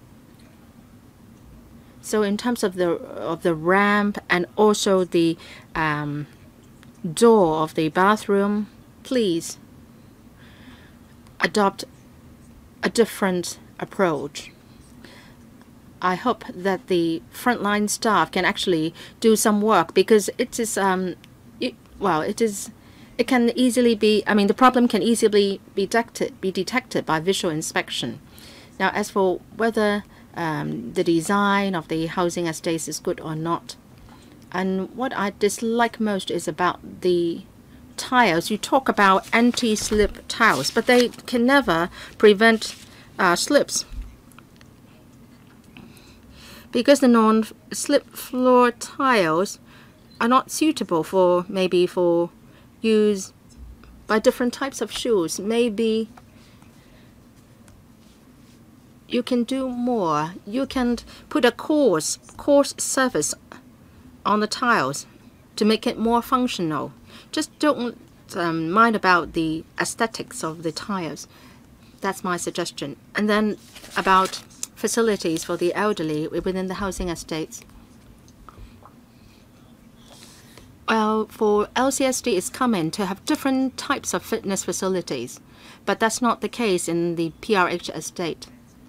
So in terms of the of the ramp and also the um, door of the bathroom, please adopt a different approach. I hope that the frontline staff can actually do some work, because it is um, it, well, it is it can easily be. I mean, the problem can easily be detected be detected by visual inspection. Now, as for whether um, the design of the housing estates is good or not, and what I dislike most is about the tiles. You talk about anti-slip tiles, but they can never prevent uh, slips. because the non-slip floor tiles are not suitable for maybe for use by different types of shoes. Maybe you can do more. You can put a coarse, coarse surface on the tiles to make it more functional. Just don't um, mind about the aesthetics of the tiles. That's my suggestion. And then about facilities for the elderly within the housing estates. Well, for L C S D, it's common to have different types of fitness facilities, but that's not the case in the P R H estate.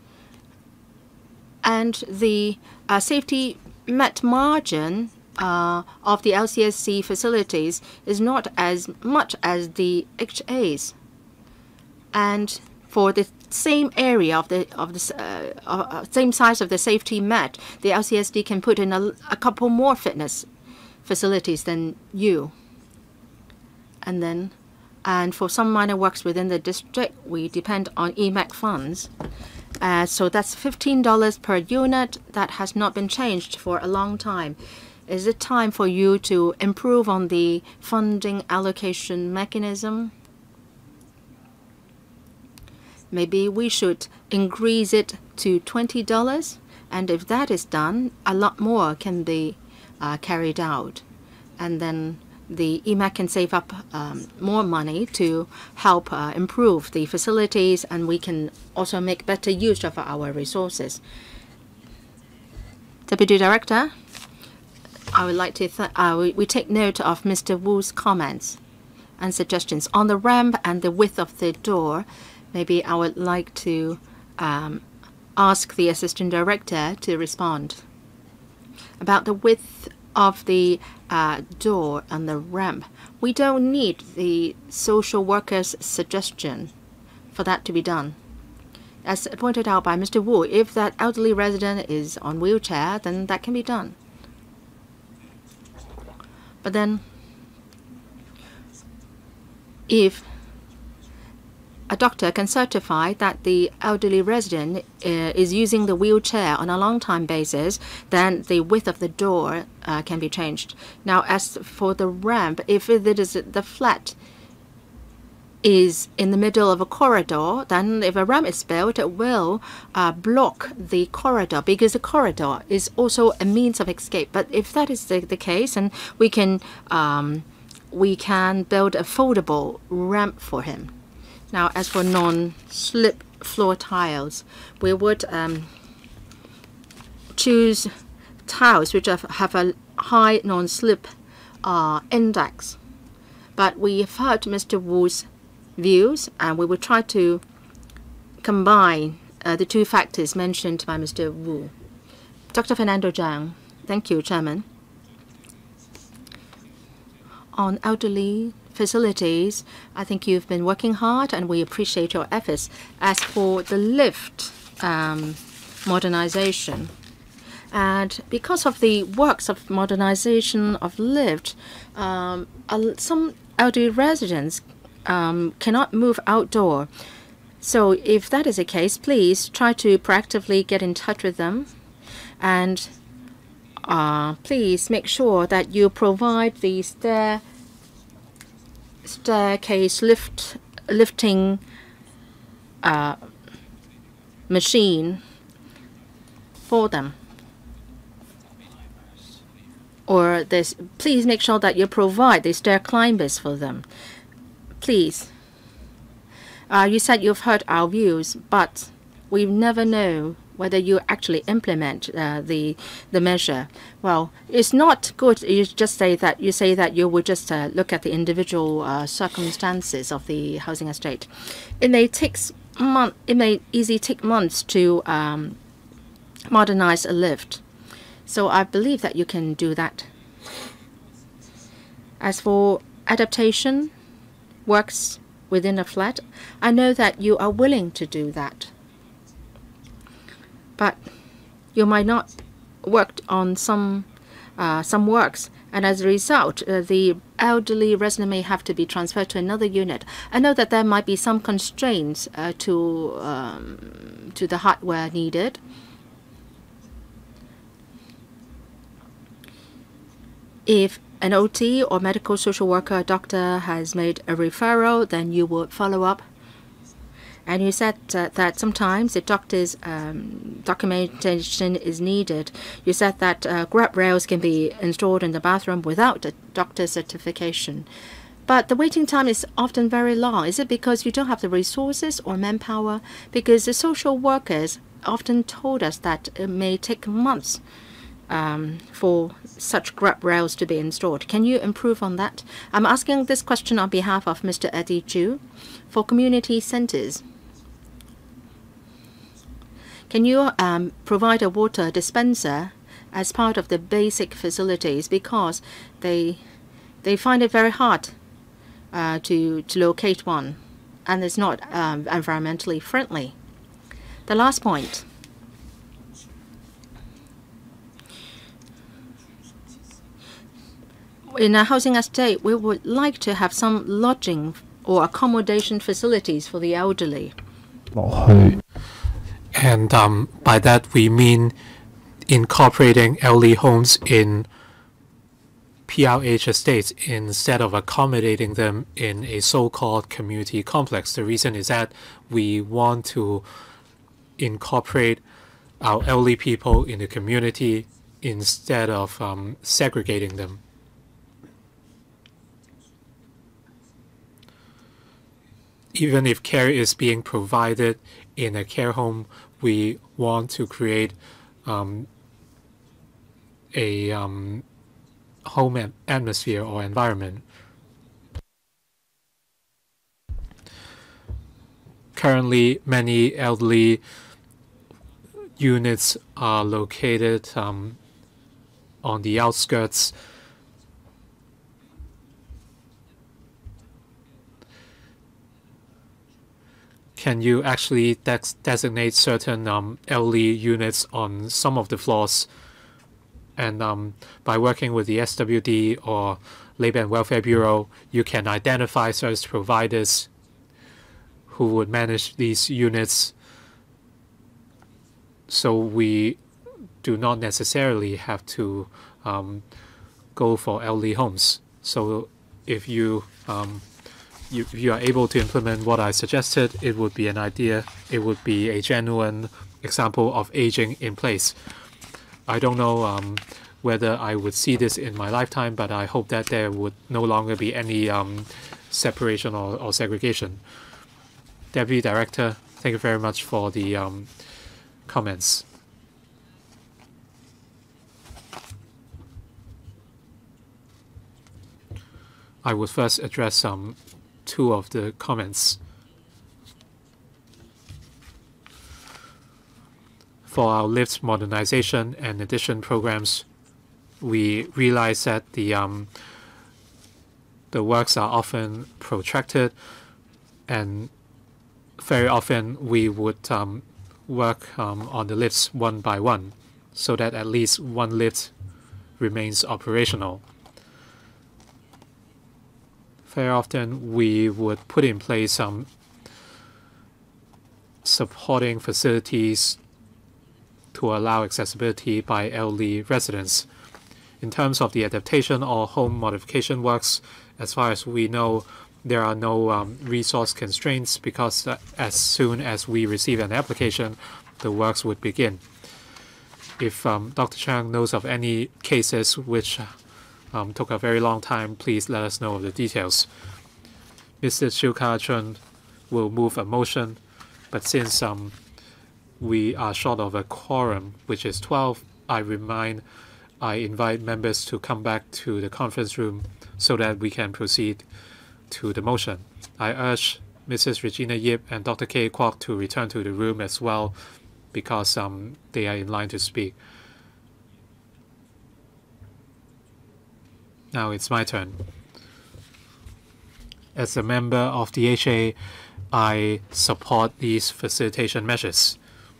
And the uh, safety net margin uh, of the L C S C facilities is not as much as the H As. And for the same area of the of the uh, uh, same size of the safety mat, the L C S D can put in a, a couple more fitness facilities than you. And then, and for some minor works within the district, we depend on E M A C funds. Uh, so that's fifteen dollars per unit. That has not been changed for a long time. Is it time for you to improve on the funding allocation mechanism? Maybe we should increase it to twenty dollars. And if that is done, a lot more can be uh, carried out. And then the E M A C can save up um, more money to help uh, improve the facilities, and we can also make better use of our resources. Deputy Director, I would like to th uh, we, we take note of Mister Wu's comments and suggestions on the ramp and the width of the door. Maybe I would like to um, ask the Assistant Director to respond about the width of the uh, door and the ramp. We don't need the social worker's suggestion for that to be done. As pointed out by Mister Wu, if that elderly resident is on wheelchair, then that can be done. But then, if a doctor can certify that the elderly resident uh, is using the wheelchair on a long-time basis, then the width of the door uh, can be changed. Now, as for the ramp, if it is the flat is in the middle of a corridor, then if a ramp is built, it will uh, block the corridor, because the corridor is also a means of escape. But if that is the, the case, and we can um, we can build a foldable ramp for him. Now, as for non-slip floor tiles, we would um, choose tiles which have, have a high non-slip uh, index. But we've heard Mister Wu's views, and we will try to combine uh, the two factors mentioned by Mister Wu. Doctor Fernando Zhang. Thank you, Chairman. On elderly facilities, I think you've been working hard, and we appreciate your efforts. As for the lift um, modernization, and because of the works of modernization of lift, um, some elderly residents um, cannot move outdoor. So if that is the case, please try to proactively get in touch with them, and uh, please make sure that you provide the stair staircase lift lifting uh, machine for them. Or this, please make sure that you provide the stair climbers for them. Please. Uh, you said you've heard our views, but we never know whether you actually implement uh, the the measure. Well, it's not good. You just say that you say that you would just uh, look at the individual uh, circumstances of the housing estate. It may take month. It may easily take months to um, modernize a lift. So I believe that you can do that. As for adaptation works within a flat, I know that you are willing to do that. But you might not work on some uh, some works, and as a result, uh, the elderly resident may have to be transferred to another unit. I know that there might be some constraints uh, to um, to the hardware needed. If an O T or medical social worker or doctor has made a referral, then you would follow up. And you said uh, that sometimes the doctor's um, documentation is needed. You said that uh, grab rails can be installed in the bathroom without a doctor's certification. But the waiting time is often very long. Is it because you don't have the resources or manpower? Because the social workers often told us that it may take months um, for such grab rails to be installed. Can you improve on that? I'm asking this question on behalf of Mister Eddie Chu. For community centers, can you um, provide a water dispenser as part of the basic facilities, because they they find it very hard uh, to to locate one, and it's not um, environmentally friendly. The last point. In a housing estate, we would like to have some lodging or accommodation facilities for the elderly.
And um, by that we mean incorporating elderly homes in P R H estates instead of accommodating them in a so-called community complex. The reason is that we want to incorporate our elderly people in the community instead of um, segregating them. Even if care is being provided in a care home, we want to create um, a um, home atmosphere or environment. Currently, many elderly units are located um, on the outskirts. Can you actually de designate certain um, elderly units on some of the floors? And um, by working with the S W D or Labor and Welfare Bureau, you can identify service providers who would manage these units, so we do not necessarily have to um, go for elderly homes. So if you um, You, if you are able to implement what I suggested, it would be an idea. It would be a genuine example of aging in place. I don't know um, whether I would see this in my lifetime, but I hope that there would no longer be any um, separation or, or segregation. Deputy Director, thank you very much for the um, comments. I would first address um, two of the comments. For our lift modernization and addition programs, we realize that the um, the works are often protracted, and very often we would um, work um, on the lifts one by one, so that at least one lift remains operational. Very often we would put in place some supporting facilities to allow accessibility by elderly residents. In terms of the adaptation or home modification works, as far as we know, there are no um, resource constraints, because uh, as soon as we receive an application, the works would begin. If um, Doctor Chang knows of any cases which Um, took a very long time, please let us know of the details. Mister Chiu Ka-chun will move a motion, but since um, we are short of a quorum, which is twelve, I remind, I invite members to come back to the conference room so that we can proceed to the motion. I urge Missus Regina Yip and Doctor K. Kwok to return to the room as well, because um, they are in line to speak. Now it's my turn. As a member of the H A, I support these facilitation measures.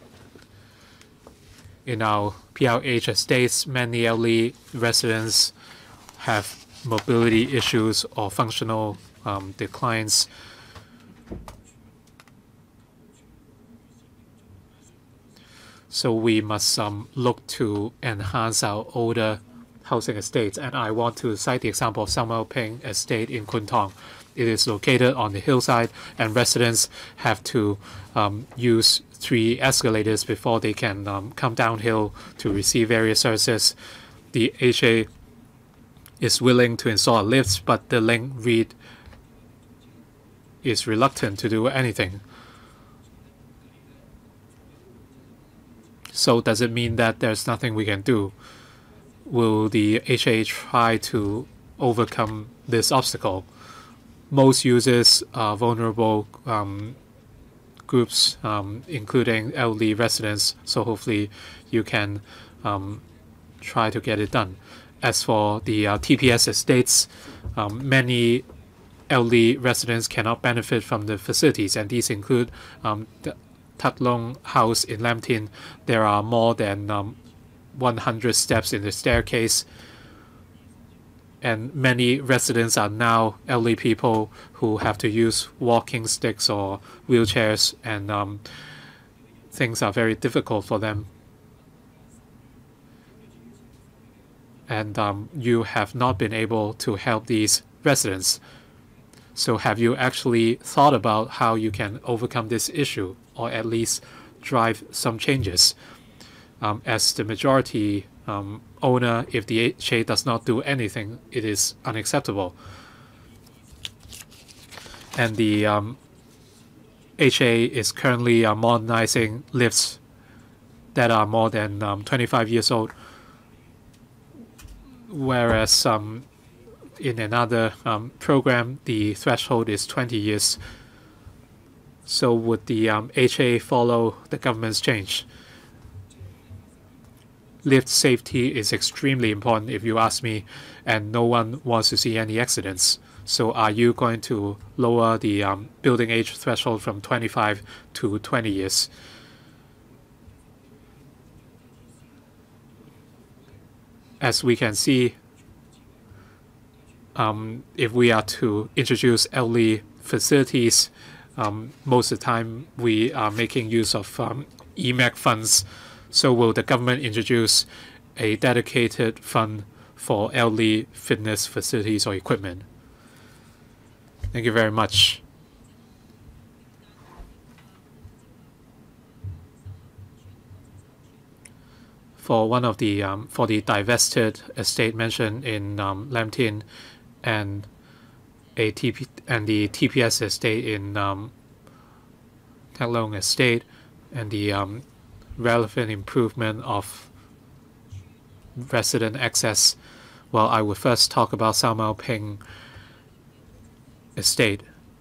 In our P R H estates, many elderly residents have mobility issues or functional um, declines. So we must um, look to enhance our older housing estates, and I want to cite the example of Sao Mau Ping Estate in Kwun Tong. It is located on the hillside, and residents have to um, use three escalators before they can um, come downhill to receive various services. The H A is willing to install lifts, but the Ling Reid is reluctant to do anything. So does it mean that there's nothing we can do? Will the H A try to overcome this obstacle? Most users are vulnerable um, groups, um, including elderly residents, so hopefully you can um, try to get it done. As for the uh, T P S estates, um, many elderly residents cannot benefit from the facilities, and these include um, the Tat Long House in Lam Tin. There are more than um, one hundred steps in the staircase, and many residents are now elderly people who have to use walking sticks or wheelchairs, and um, things are very difficult for them. And um, you have not been able to help these residents. So have you actually thought about how you can overcome this issue, or at least drive some changes? Um, as the majority um, owner, if the H A does not do anything, it is unacceptable. And the um, H A is currently uh, modernizing lifts that are more than um, twenty-five years old, whereas um, in another um, program, the threshold is twenty years. So would the um, H A follow the government's change? Lift safety is extremely important, if you ask me, and no one wants to see any accidents. So are you going to lower the um, building age threshold from twenty-five to twenty years? As we can see, um, if we are to introduce elderly facilities, um, most of the time we are making use of um, E M A C funds. So will the government introduce a dedicated fund for elderly fitness facilities or equipment? Thank you very much. For one of the um, for the divested estate mentioned in um, Lam Tin, and a T P and the T P S estate in um, Tat Long Estate, and the um, relevant improvement of resident access. Well, I will first talk about Sao Mau Ping Estate.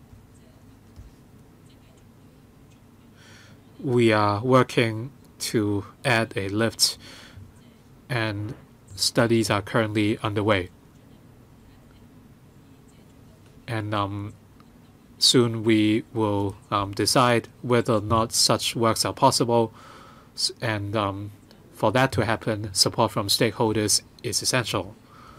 We are working to add a lift, and studies are currently underway. And um, soon we will um, decide whether or not such works are possible. And um, for that to happen, support from stakeholders is essential.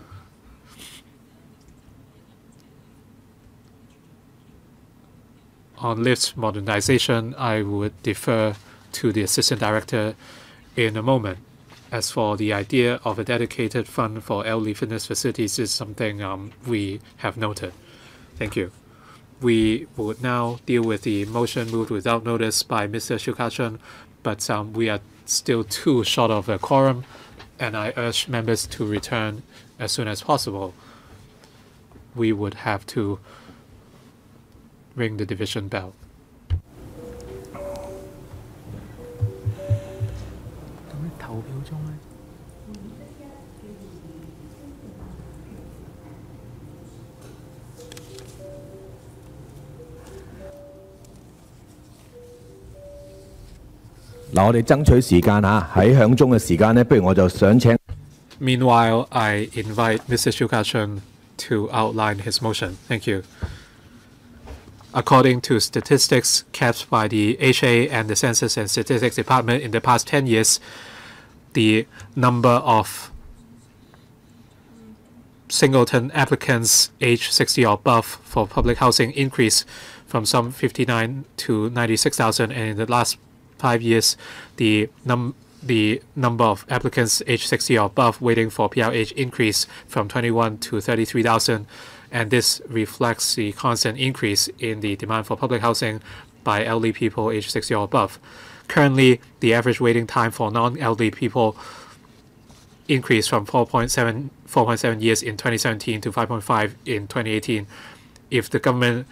On lift modernization, I would defer to the Assistant Director in a moment. As for the idea of a dedicated fund for elderly fitness facilities, is something um, we have noted. Thank you. We would now deal with the motion moved without notice by Mister Siu Ka-chun, but um, we are still too short of a quorum, and I urge members to return as soon as possible. We would have to ring the division bell. Meanwhile, I invite Mister Siu Ka-chun to outline his motion. Thank you. According to statistics kept by the H A and the Census and Statistics Department in the past ten years, the number of singleton applicants aged sixty or above for public housing increased from some fifty-nine to ninety-six thousand, and in the last five years, the num the number of applicants age sixty or above waiting for P L H increased from twenty-one to thirty-three thousand, and this reflects the constant increase in the demand for public housing by elderly people age sixty or above. Currently, the average waiting time for non-elderly people increased from four point seven years in twenty seventeen to five point five in twenty eighteen. If the government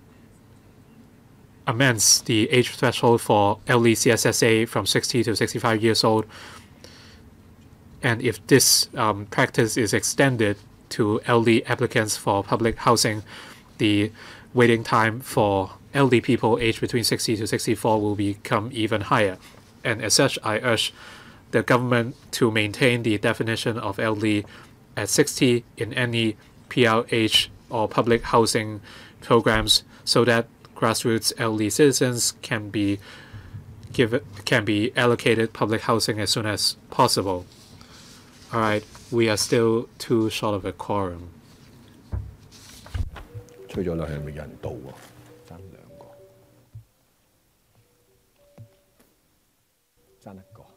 amends the age threshold for elderly C S S A from sixty to sixty-five years old, and if this um, practice is extended to elderly applicants for public housing, the waiting time for elderly people aged between sixty to sixty-four will become even higher. And as such, I urge the government to maintain the definition of elderly at sixty in any P L H or public housing programs, so that grassroots elderly citizens can be give can be allocated public housing as soon as possible. All right, we are still too short of a quorum.
吹咗兩係咪人到喎？爭兩個，爭一個。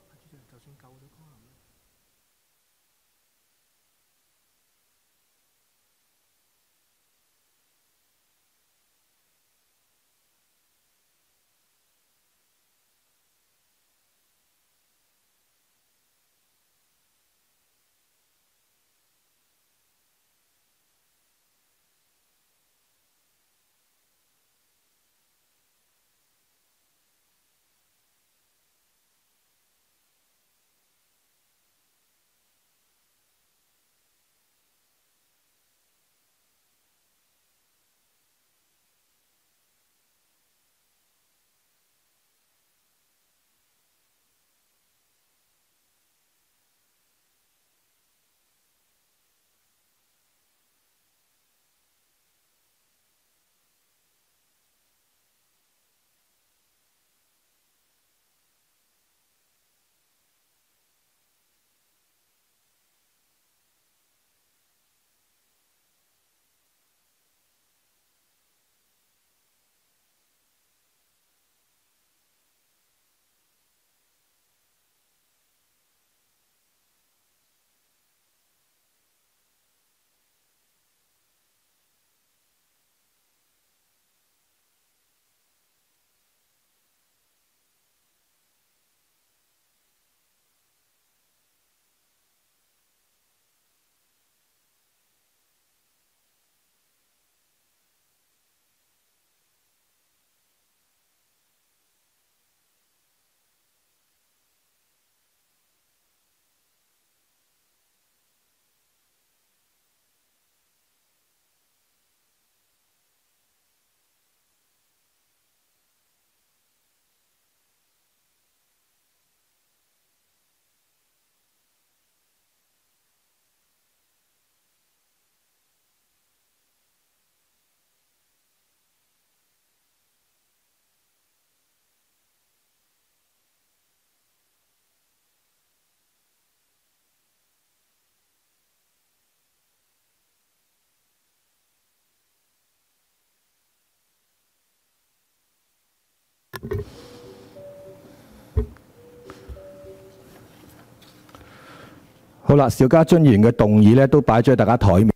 好啦，邵家臻議員嘅動議咧都擺咗喺大家台面。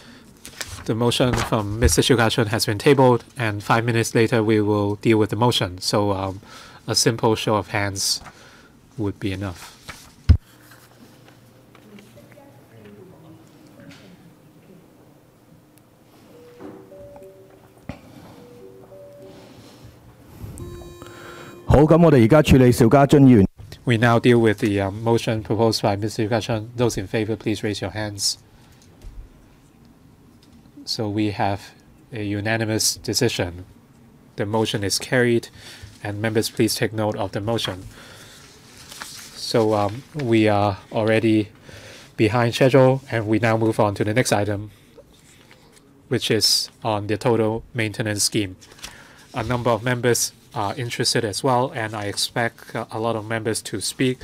The motion from Mister Siu Ka-chun has been tabled, and five minutes later we will deal with the motion. So um, a simple show of hands would be enough. We now deal with the um, motion proposed by Mister Siu Ka-chun. Those in favor, please raise your hands. So we have a unanimous decision. The motion is carried, and members please take note of the motion. So um, we are already behind schedule, and we now move on to the next item, which is on the total maintenance scheme. A number of members are interested as well, and I expect uh, a lot of members to speak.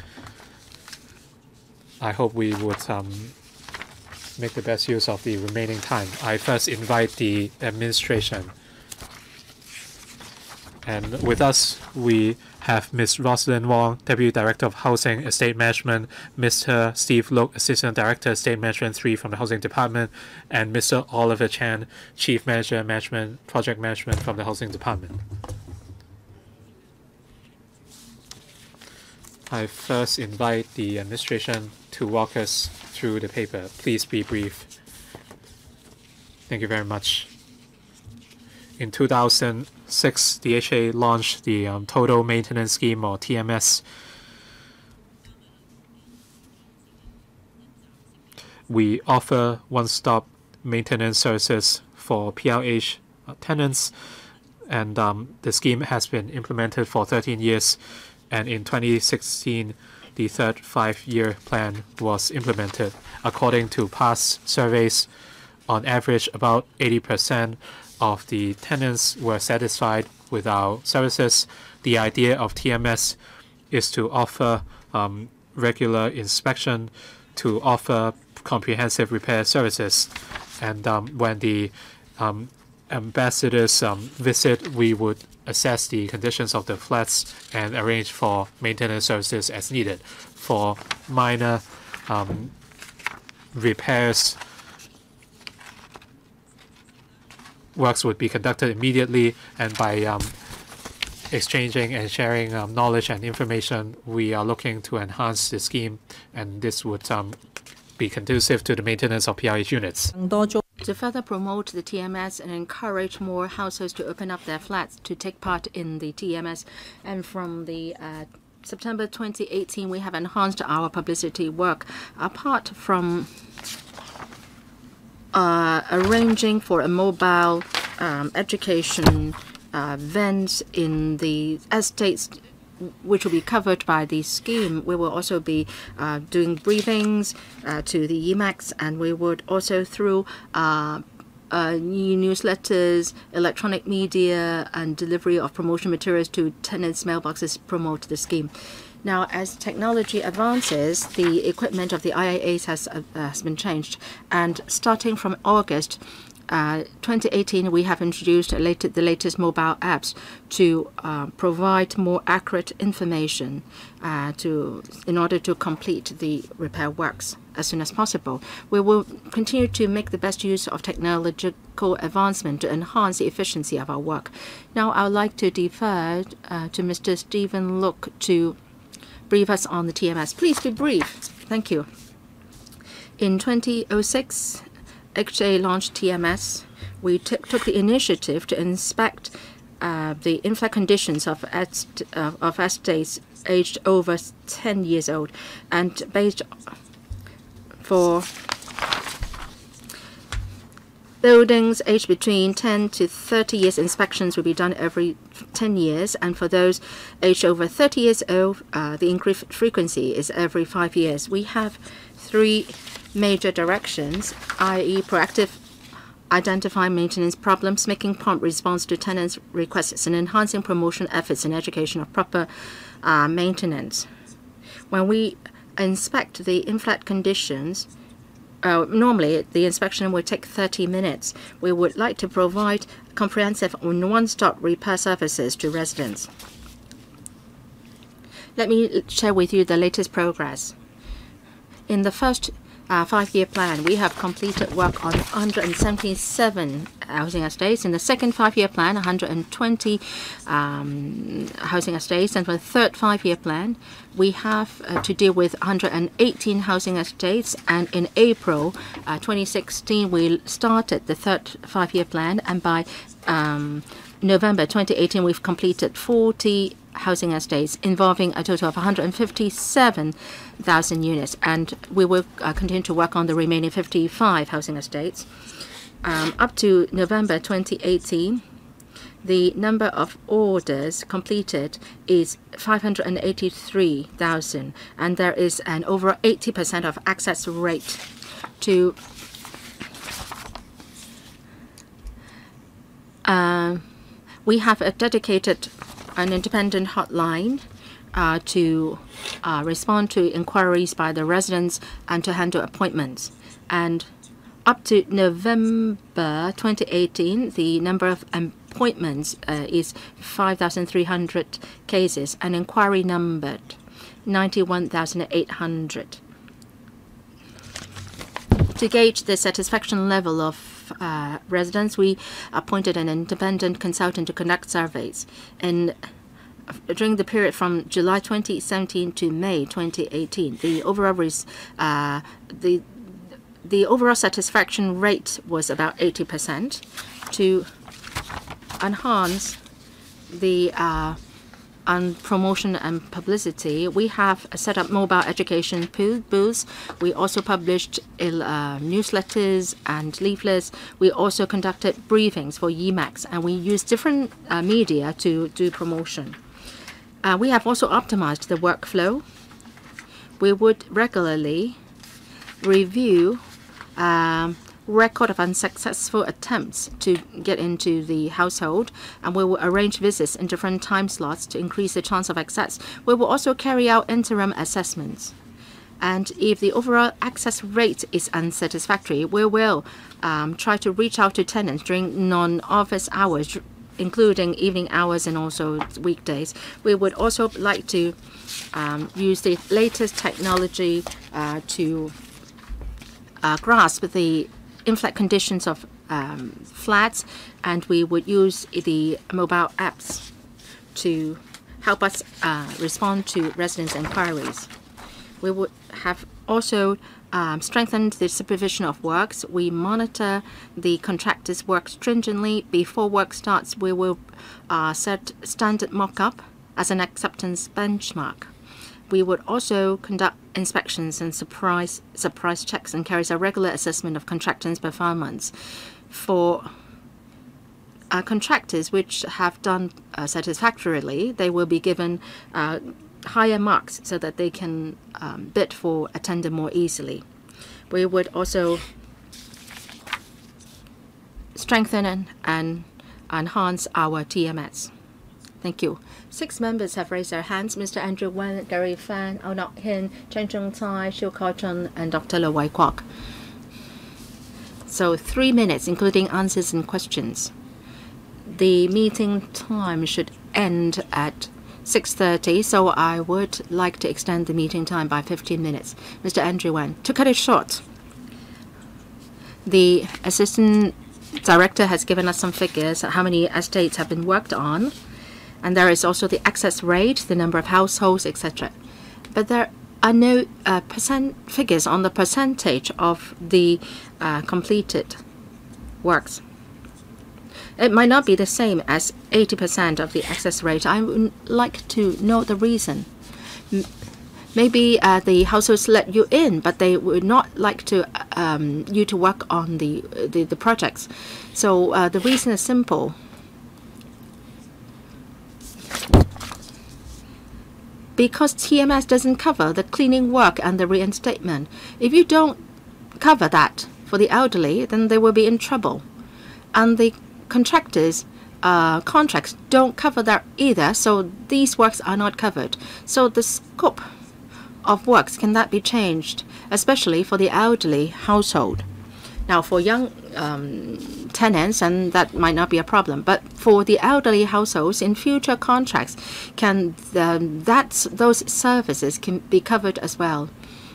I hope we would um, make the best use of the remaining time. I first invite the administration. And with us, we have Miz Rosalind Wong, Deputy Director of Housing Estate Management, Mister Steve Look, Assistant Director, Estate Management three from the Housing Department, and Mister Oliver Chan, Chief Manager, Management, Project Management from the Housing Department. I first invite the administration to walk us through the paper. Please be brief. Thank you very much. In two thousand six, the H A launched the um, Total Maintenance Scheme, or T M S. We offer one-stop maintenance services for P L H tenants, and um, the scheme has been implemented for thirteen years. And in twenty sixteen, the third five-year plan was implemented. According to past surveys, on average, about eighty percent of the tenants were satisfied with our services. The idea of T M S is to offer um, regular inspection, to offer comprehensive repair services. And um, when the um, ambassadors um, visit, we would assess the conditions of the flats and arrange for maintenance services as needed. For minor um, repairs, works would be conducted immediately, and by um, exchanging and sharing um, knowledge and information, we are looking to enhance the scheme, and this would um, be conducive to the maintenance of P L H units.
To further promote the T M S and encourage more households to open up their flats to take part in the T M S, and from the uh, September twenty eighteen, we have enhanced our publicity work. Apart from Uh, arranging for a mobile um, education uh, events in the estates which will be covered by the scheme. We will also be uh, doing briefings uh, to the E M A Cs, and we would also through uh, uh, newsletters, electronic media, and delivery of promotion materials to tenants' mailboxes promote the scheme. Now, as technology advances, the equipment of the I A As has, uh, has been changed. And starting from August uh, twenty eighteen, we have introduced late, the latest mobile apps to uh, provide more accurate information uh, to, in order to complete the repair works as soon as possible. We will continue to make the best use of technological advancement to enhance the efficiency of our work. Now, I would like to defer uh, to Mister Stephen Look to brief us on the T M S. Please be brief. Thank you. In two thousand six, H A launched T M S. We took the initiative to inspect uh, the in-flat conditions of, est uh, of estates aged over ten years old, and based for buildings aged between ten to thirty years, inspections will be done every ten years, and for those aged over thirty years old, uh, the increased frequency is every five years. We have three major directions, that is proactive identifying maintenance problems, making prompt response to tenants' requests, and enhancing promotion efforts in education of proper uh, maintenance. When we inspect the in-flat conditions, Uh, normally, the inspection will take thirty minutes. We would like to provide comprehensive and one-stop repair services to residents. Let me share with you the latest progress. In the first uh, five-year plan, we have completed work on one hundred seventy-seven housing estates. In the second five-year plan, one hundred twenty um, housing estates. And for the third five-year plan, we have uh, to deal with one hundred eighteen housing estates. And in April uh, twenty sixteen, we started the third five-year plan. And by um, November twenty eighteen, we've completed forty housing estates involving a total of one hundred fifty-seven thousand units. And we will uh, continue to work on the remaining fifty-five housing estates. Um, up to November twenty eighteen, the number of orders completed is five hundred eighty-three thousand, and there is an over eighty percent of access rate to uh, we have a dedicated an independent hotline uh, to uh, respond to inquiries by the residents and to handle appointments. And Up to November twenty eighteen, the number of appointments uh, is five thousand three hundred cases, and inquiry numbered ninety-one thousand eight hundred. To gauge the satisfaction level of uh, residents, we appointed an independent consultant to conduct surveys. And during the period from July twenty seventeen to May twenty eighteen, the overall res uh, the the overall satisfaction rate was about eighty percent. To enhance the uh, on promotion and publicity, we have set up mobile education booths. We also published uh, newsletters and leaflets. We also conducted briefings for E MAX, and we used different uh, media to do promotion. Uh, we have also optimized the workflow. We would regularly review um, record of unsuccessful attempts to get into the household, and we will arrange visits in different time slots to increase the chance of access. We will also carry out interim assessments. And if the overall access rate is unsatisfactory, we will um, try to reach out to tenants during non-office hours, including evening hours and also weekdays. We would also like to um, use the latest technology uh, to uh, grasp the in-flat conditions of um, flats, and we would use the mobile apps to help us uh, respond to residents' inquiries. We would have also um, strengthened the supervision of works. We monitor the contractors' work stringently. Before work starts, we will uh, set standard mock-up as an acceptance benchmark. We would also conduct inspections and surprise surprise checks and carries a regular assessment of contractors' performance. For uh, contractors which have done uh, satisfactorily, they will be given uh, higher marks so that they can um, bid for a tender more easily. We would also strengthen and, and enhance our T M S. Thank you. Six members have raised their hands: Mister Andrew Wan, Gary Fan, Hon Hin, Chen Chung Tai, Shiu Kao-chun, and Doctor Lo Wai-kwok. So three minutes, including answers and questions. The meeting time should end at six thirty, so I would like to extend the meeting time by fifteen minutes. Mister Andrew Wan, to cut it short, the Assistant Director has given us some figures, how many estates have been worked on. And there is also the access rate, the number of households, et cetera. But there are no uh, percent figures on the percentage of the uh, completed works. It might not be the same as eighty percent of the access rate. I would like to know the reason. M maybe uh, the households let you in, but they would not like to um, you to work on the the, the projects. So uh, the reason is simple. Because T M S doesn't cover the cleaning work and the reinstatement. If you don't cover that for the elderly, then they will be in trouble. And the contractors' uh, contracts don't cover that either, so these works are not covered. So the scope of works cannot be changed, especially for the elderly household. Now, for young um, tenants, and that might not be a problem, but for the elderly households, in future contracts, can um, that's those services can be covered as well,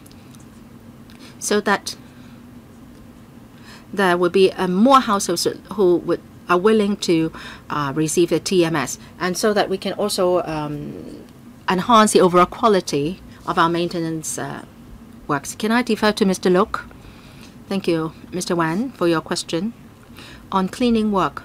so that there will be uh, more households who would are willing to uh, receive the T M S, and so that we can also um, enhance the overall quality of our maintenance uh, works. Can I defer to Mister Lok? Thank you, Mister Wan, for your question. On cleaning work,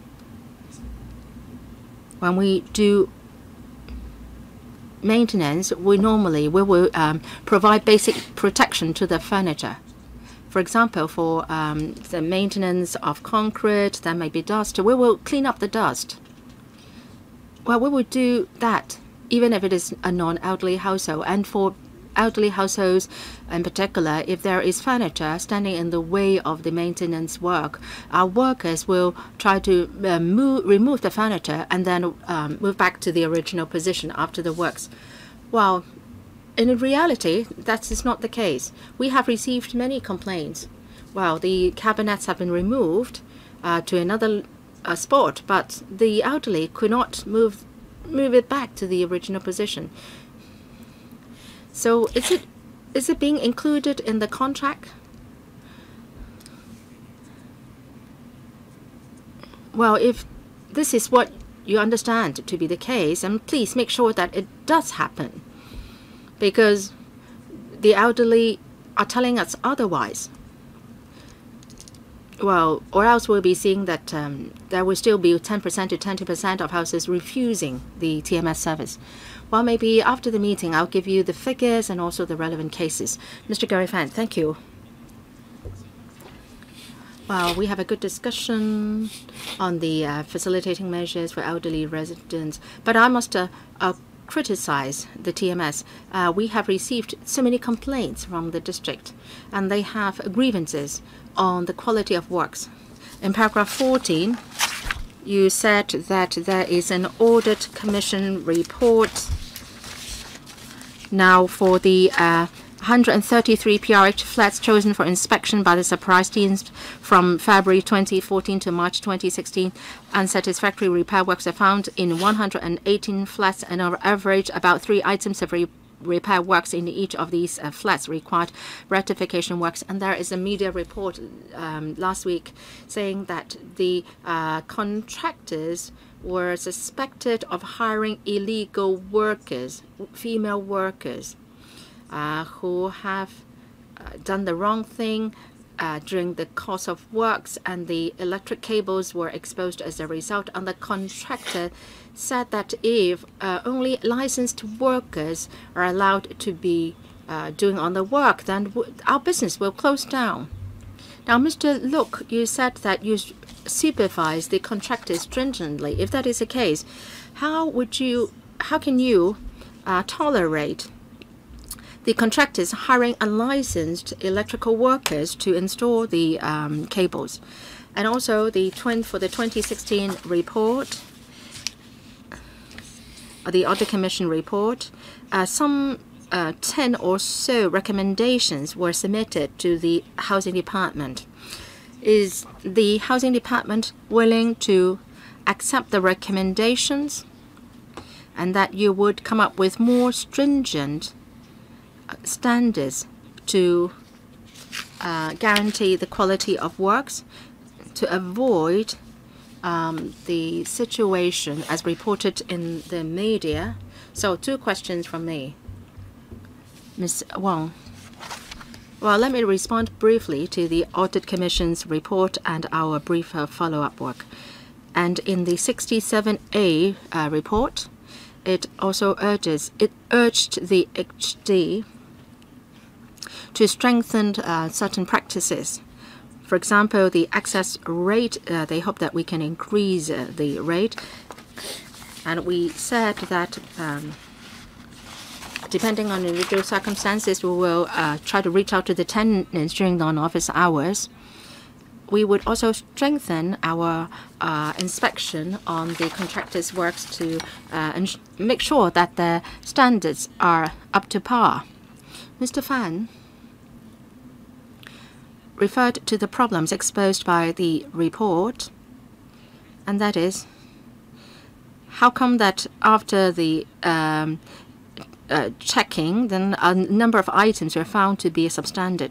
when we do maintenance, we normally we will um, provide basic protection to the furniture. For example, for um, the maintenance of concrete, there may be dust. We will clean up the dust. Well, we will do that even if it is a non-elderly household. And for elderly households in particular, if there is furniture standing in the way of the maintenance work, our workers will try to uh, move, remove the furniture and then um, move back to the original position after the works. Well, in reality, that is not the case. We have received many complaints well, the cabinets have been removed uh, to another uh, spot, but the elderly could not move move it back to the original position. So is it is it being included in the contract? Well, if this is what you understand to be the case, and please make sure that it does happen, because the elderly are telling us otherwise. Well, or else we'll be seeing that um, there will still be ten percent to twenty percent of houses refusing the T M S service. Well, maybe after the meeting, I'll give you the figures and also the relevant cases. Mister Gary Fan, thank you. Well, we have a good discussion on the uh, facilitating measures for elderly residents, but I must uh, uh, criticize the T M S. Uh, we have received so many complaints from the district, and they have grievances on the quality of works. In paragraph fourteen, you said that there is an audit commission report. Now, for the uh, one hundred thirty-three P R H flats chosen for inspection by the surprise teams from February twenty fourteen to March twenty sixteen, unsatisfactory repair works are found in one hundred eighteen flats, and on average about three items of re repair works in each of these uh, flats required rectification works. And there is a media report um, last week saying that the uh, contractors were suspected of hiring illegal workers, female workers, uh, who have uh, done the wrong thing uh, during the course of works, and the electric cables were exposed as a result. And the contractor said that if uh, only licensed workers are allowed to be uh, doing on the work, then w our business will close down. Now, Mister Look, you said that you supervise the contractors stringently. If that is the case, how would you, how can you uh, tolerate the contractors hiring unlicensed electrical workers to install the um, cables? And also the twin for the twenty sixteen report, the Audit Commission report, uh, some uh, ten or so recommendations were submitted to the Housing Department. Is the Housing Department willing to accept the recommendations, and that you would come up with more stringent standards to uh, guarantee the quality of works, to avoid um, the situation as reported in the media? So two questions from me. Miz Wong. Well, let me respond briefly to the Audit Commission's report and our brief uh, follow-up work. And in the sixty-seven A uh, report, it also urges, it urged the H D to strengthen uh, certain practices. For example, the access rate, uh, they hope that we can increase uh, the rate. And we said that um, depending on individual circumstances, we will uh, try to reach out to the tenants during non-office hours. We would also strengthen our uh, inspection on the contractors' works to uh, make sure that the standards are up to par. Mister Fan referred to the problems exposed by the report, and that is, how come that after the um, uh, checking, then a number of items were found to be substandard?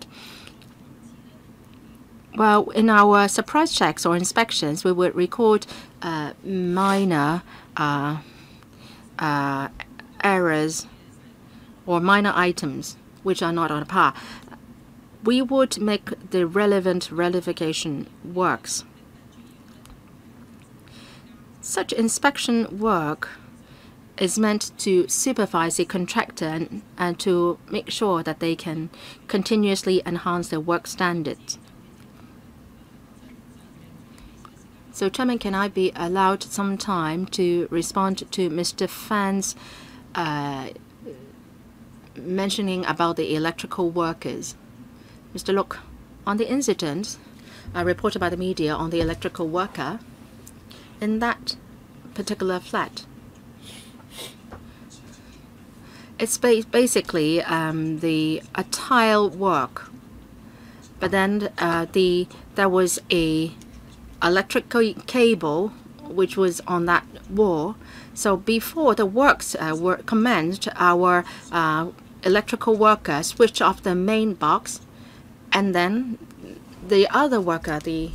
Well, in our surprise checks or inspections, we would record uh, minor uh, uh, errors or minor items which are not on par. We would make the relevant rectification works. Such inspection work is meant to supervise the contractor and, and to make sure that they can continuously enhance their work standards. So, Chairman, can I be allowed some time to respond to Mister Fan's uh, mentioning about the electrical workers? Mister Look, on the incident uh, reported by the media on the electrical worker in that particular flat, it's ba basically um, the a tile work but then uh, the there was a electrical cable which was on that wall. So before the works uh, were commenced, our uh, electrical worker switched off the main box, and then the other worker, the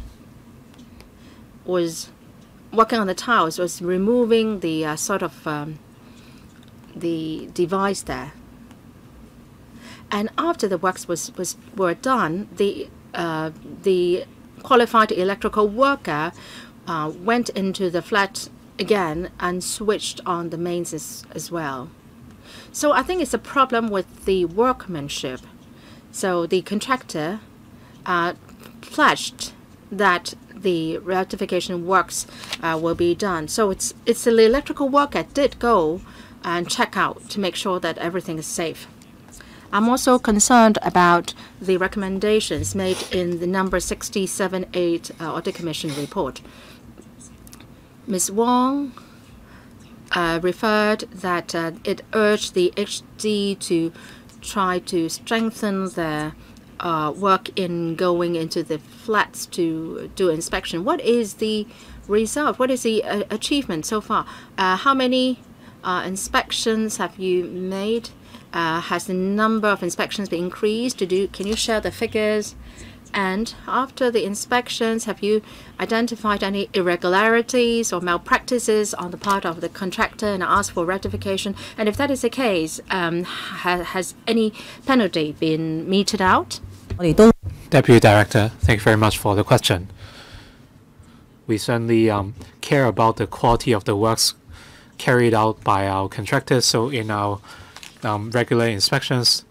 was working on the tiles, was removing the uh, sort of um, the device there. And after the works was, was were done, the uh, the qualified electrical worker uh, went into the flat again and switched on the mains as, as well. So I think it's a problem with the workmanship. So the contractor uh, pledged that the rectification works uh, will be done. So it's it's the electrical worker did go and check out to make sure that everything is safe. I'm also concerned about the recommendations made in the number sixty-seven eight uh, Audit Commission report. Miz Wong uh, referred that uh, it urged the H D to try to strengthen their uh, work in going into the flats to do inspection. What is the result? What is the uh, achievement so far? Uh, how many uh, inspections have you made? Uh, has the number of inspections been increased? To do, can you share the figures? And after the inspections, have you identified any irregularities or malpractices on the part of the contractor and asked for rectification? And if that is the case, um, ha has any penalty been meted out?
Deputy Director, thank you very much for the question. We certainly um, care about the quality of the works carried out by our contractors. So in our Um, regular inspections,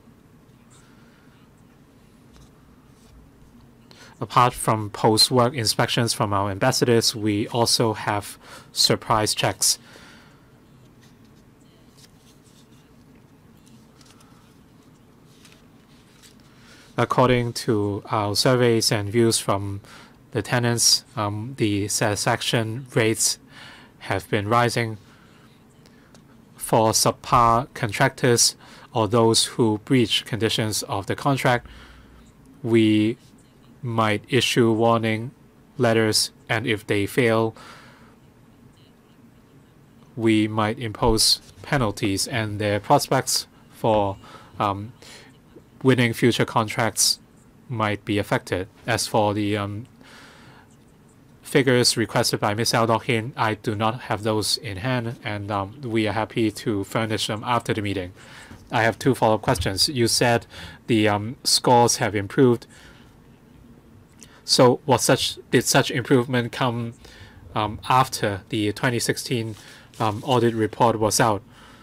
apart from post-work inspections from our ambassadors, we also have surprise checks. According to our surveys and views from the tenants, um, the satisfaction rates have been rising. For subpar contractors or those who breach conditions of the contract, we might issue warning letters, and if they fail, we might impose penalties, and their prospects for um, winning future contracts might be affected. As for the um, figures requested by Miz Ao-Dok-hin, I do not have those in hand, and um, we are happy to furnish them after the meeting. I have two follow-up questions. You said the um, scores have improved. So what such did such improvement come um, after the twenty sixteen um, audit report was out?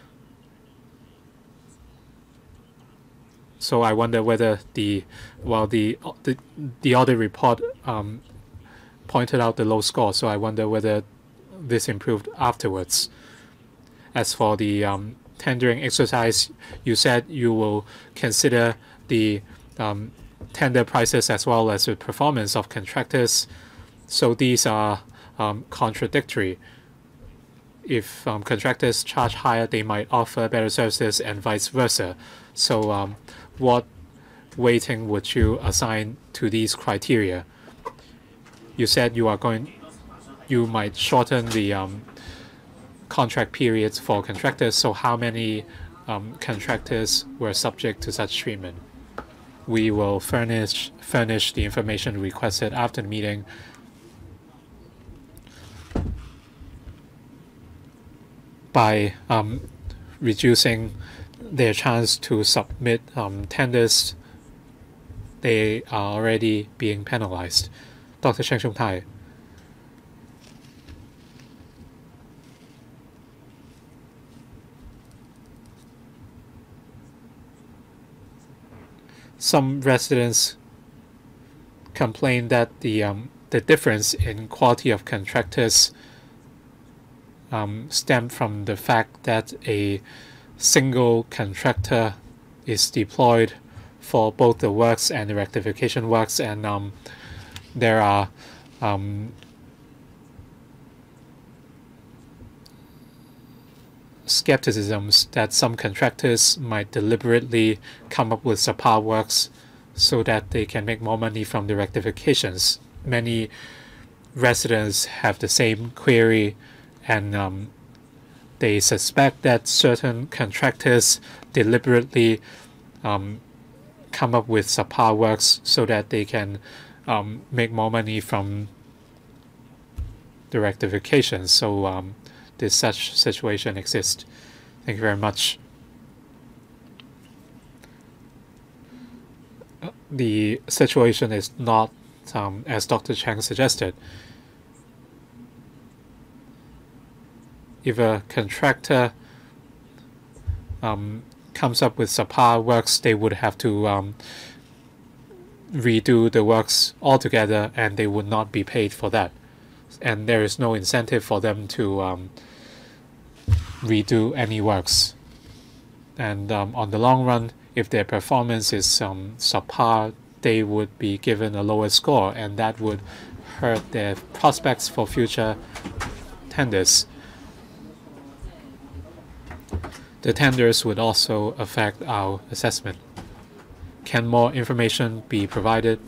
So I wonder whether the well the the, the audit report um, pointed out the low score, so I wonder whether this improved afterwards. As for the um, tendering exercise, you said you will consider the um, tender prices as well as the performance of contractors. So these are um, contradictory. If um, contractors charge higher, they might offer better services and vice versa. So um, what weighting would you assign to these criteria? You said you are going, you might shorten the um, contract periods for contractors. So how many um, contractors were subject to such treatment? We will furnish furnish the information requested after the meeting. By um, reducing their chance to submit um, tenders, they are already being penalized. Doctor Cheng Chung Tai. Some residents complain that the um, the difference in quality of contractors um, stem from the fact that a single contractor is deployed for both the works and the rectification works, and um, there are um, skepticisms that some contractors might deliberately come up with subpar works so that they can make more money from the rectifications. Many residents have the same query, and um, they suspect that certain contractors deliberately um, come up with subpar works so that they can um, make more money from the rectifications. So um, this such situation exists. Thank you very much. The situation is not um, as Doctor Chang suggested. If a contractor um, comes up with subpar works, they would have to um, redo the works altogether, and they would not be paid for that. And there is no incentive for them to um, redo any works. And um, on the long run, if their performance is um, subpar, they would be given a lower score, and that would hurt their prospects for future tenders. The tenders would also affect our assessment. Can more information be provided?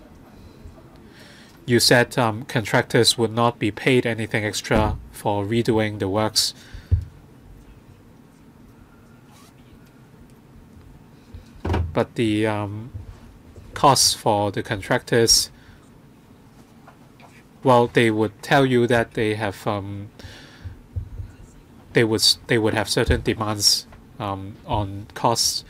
You said um, contractors would not be paid anything extra for redoing the works. But the um, costs for the contractors, well, they would tell you that they have um, they would they would have certain demands um, on costs.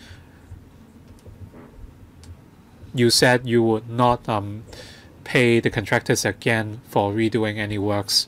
You said you would not um, pay the contractors again for redoing any works.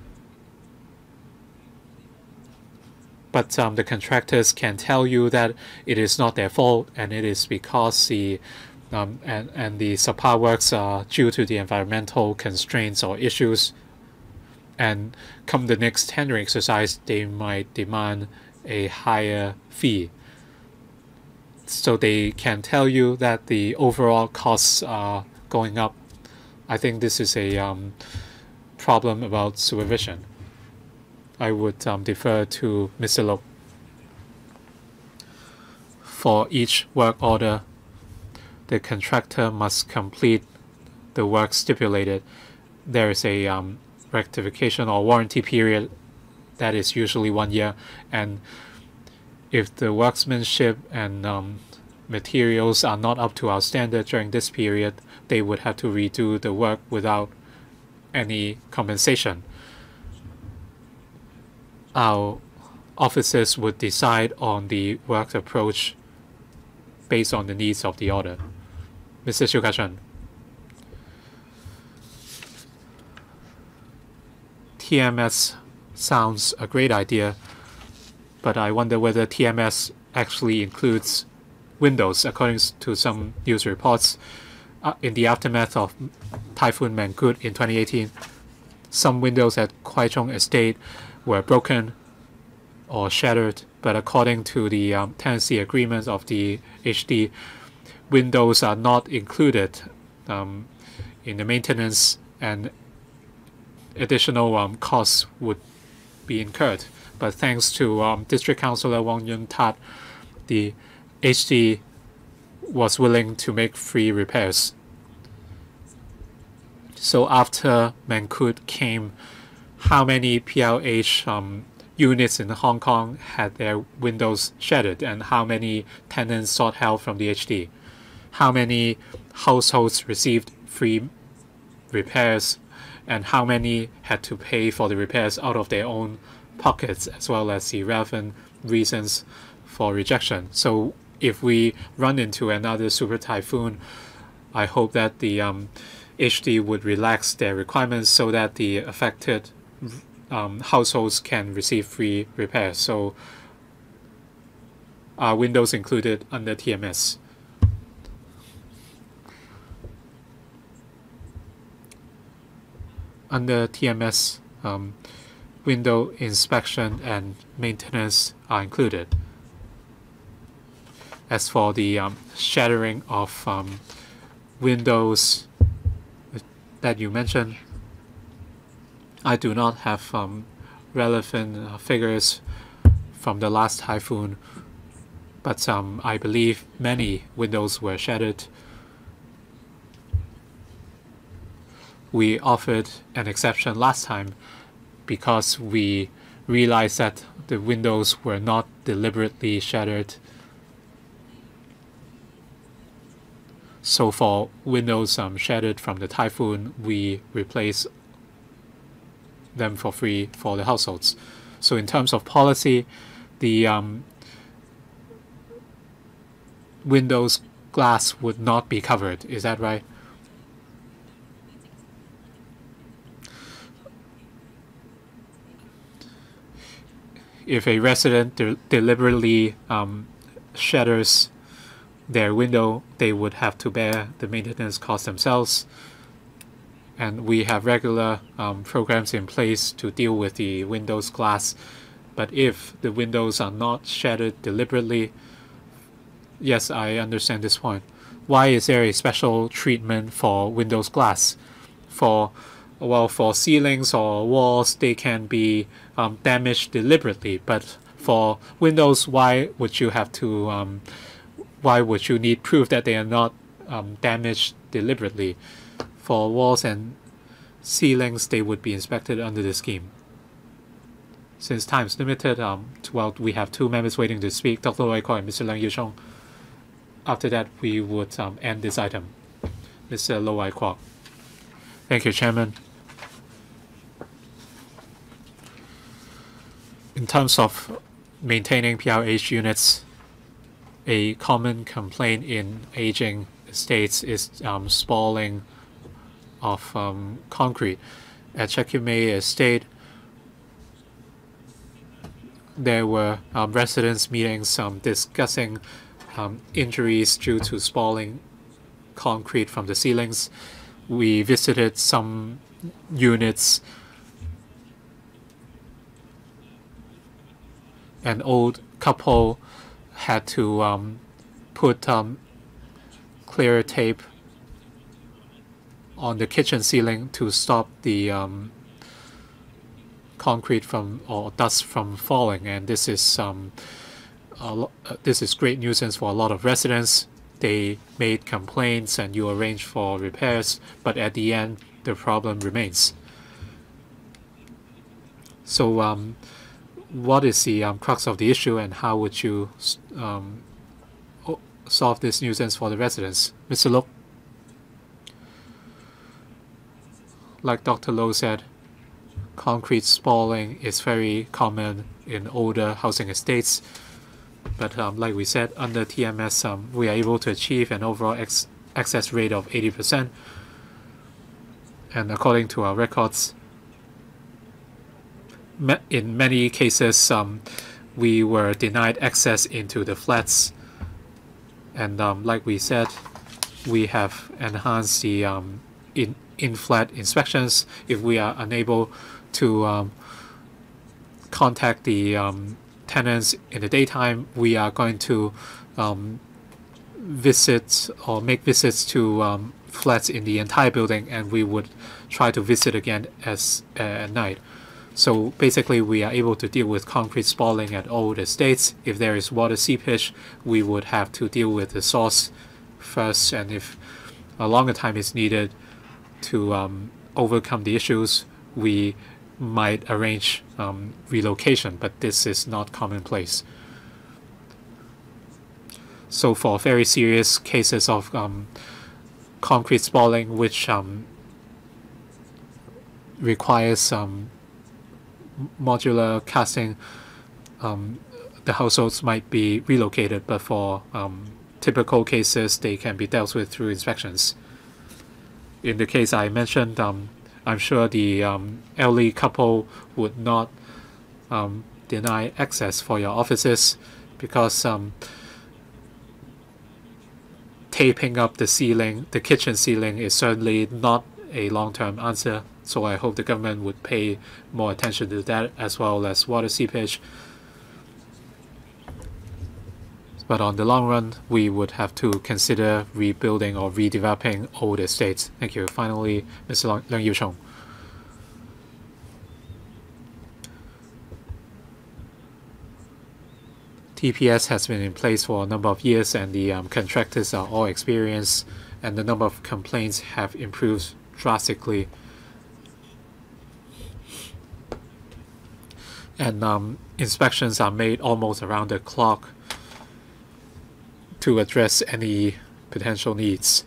But um, the contractors can tell you that it is not their fault, and it is because the um, and and the subpar works are due to the environmental constraints or issues. And come the next tendering exercise, they might demand a higher fee. So they can tell you that the overall costs are going up. I think this is a um, problem about supervision. I would um, defer to Mister Loke. For each work order, the contractor must complete the work stipulated. There is a um, rectification or warranty period that is usually one year, and if the workmanship and um, materials are not up to our standard during this period, they would have to redo the work without any compensation. Our officers would decide on the work approach based on the needs of the order. Mister Xiu Ka-chun. T M S sounds a great idea, but I wonder whether T M S actually includes windows. According to some news reports, uh, in the aftermath of Typhoon Mangkhut in twenty eighteen, some windows at Kwai-chung Estate were broken or shattered, but according to the um, tenancy agreement of the H D, windows are not included um, in the maintenance, and additional um, costs would be incurred. But thanks to um, District Councillor Wong Yun Tat, the H D was willing to make free repairs. So after Mangkhut came, how many P L H um, units in Hong Kong had their windows shattered, and how many tenants sought help from the H D? How many households received free repairs, and how many had to pay for the repairs out of their own pockets, as well as the relevant reasons for rejection? So if we run into another super typhoon, I hope that the um, H D would relax their requirements so that the affected um, households can receive free repairs. So are windows included under T M S? Under T M S, um, window inspection and maintenance are included. As for the um, shattering of um, windows that you mentioned, I do not have um, relevant uh, figures from the last typhoon, but um, I believe many windows were shattered. We offered an exception last time because we realized that the windows were not deliberately shattered. So for windows um, shattered from the typhoon, we replace them for free for the households. So in terms of policy, the um, windows glass would not be covered. Is that right? If a resident de deliberately um, shatters their window, they would have to bear the maintenance costs themselves. And we have regular um, programs in place to deal with the windows glass. But if the windows are not shattered deliberately, yes, I understand this point. Why is there a special treatment for windows glass? For well, for ceilings or walls, they can be um, damaged deliberately. But for windows, why would you have to? Um, why would you need proof that they are not um, damaged deliberately? For walls and ceilings, they would be inspected under the scheme. Since time is limited, um, well, we have two members waiting to speak, Doctor Wai-chuen and Mister Leung Yiu-chung. After that, we would um, end this item. Mister Lo Wai-kwok. Thank you, Chairman. In terms of maintaining P R H units, a common complaint in aging estates is um, spalling of um, concrete. At Chekume Estate, there were um, residents meetings um, discussing um, injuries due to spalling concrete from the ceilings. We visited some units. An old couple had to um, put um, clear tape on the kitchen ceiling to stop the um, concrete from or dust from falling, and this is um, a lo uh, this is great nuisance for a lot of residents. They made complaints and you arranged for repairs, but at the end the problem remains. So um, what is the um, crux of the issue, and how would you um, solve this nuisance for the residents? Mister Look, like Doctor Low said, concrete spalling is very common in older housing estates. But um, like we said, under T M S, um, we are able to achieve an overall ex access rate of eighty percent. And according to our records, in many cases, um, we were denied access into the flats. And um, like we said, we have enhanced the um, in in-flat inspections. If we are unable to um, contact the um, tenants in the daytime, we are going to um, visit or make visits to um, flats in the entire building, and we would try to visit again as uh, at night. So basically, we are able to deal with concrete spalling at old estates. If there is water seepage, we would have to deal with the source first, and if a longer time is needed to um, overcome the issues, we might arrange um, relocation, but this is not commonplace. So for very serious cases of um, concrete spalling, which um, requires um, modular casting, um, the households might be relocated, but for um, typical cases, they can be dealt with through inspections. In the case I mentioned, um, I'm sure the um, elderly couple would not um, deny access for your offices, because um, taping up the ceiling, the kitchen ceiling, is certainly not a long-term answer. So I hope the government would pay more attention to that, as well as water seepage. But on the long run, we would have to consider rebuilding or redeveloping old estates. Thank you. Finally, Mister Leung Yiu-chung. T P S has been in place for a number of years, and the um, contractors are all experienced, and the number of complaints have improved drastically. And um, inspections are made almost around the clock to address any potential needs.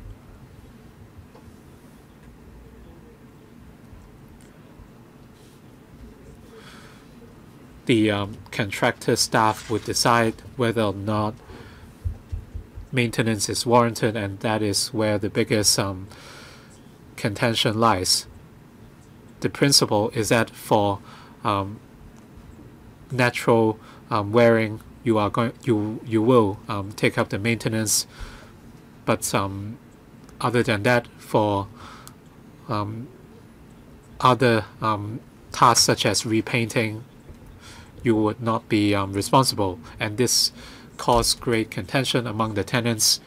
The um, contractor staff would decide whether or not maintenance is warranted, and that is where the biggest um, contention lies. The principle is that for um, natural um, wearing, you are going you you will um, take up the maintenance, but um, other than that, for um, other um, tasks such as repainting, you would not be um, responsible, and this caused great contention among the tenants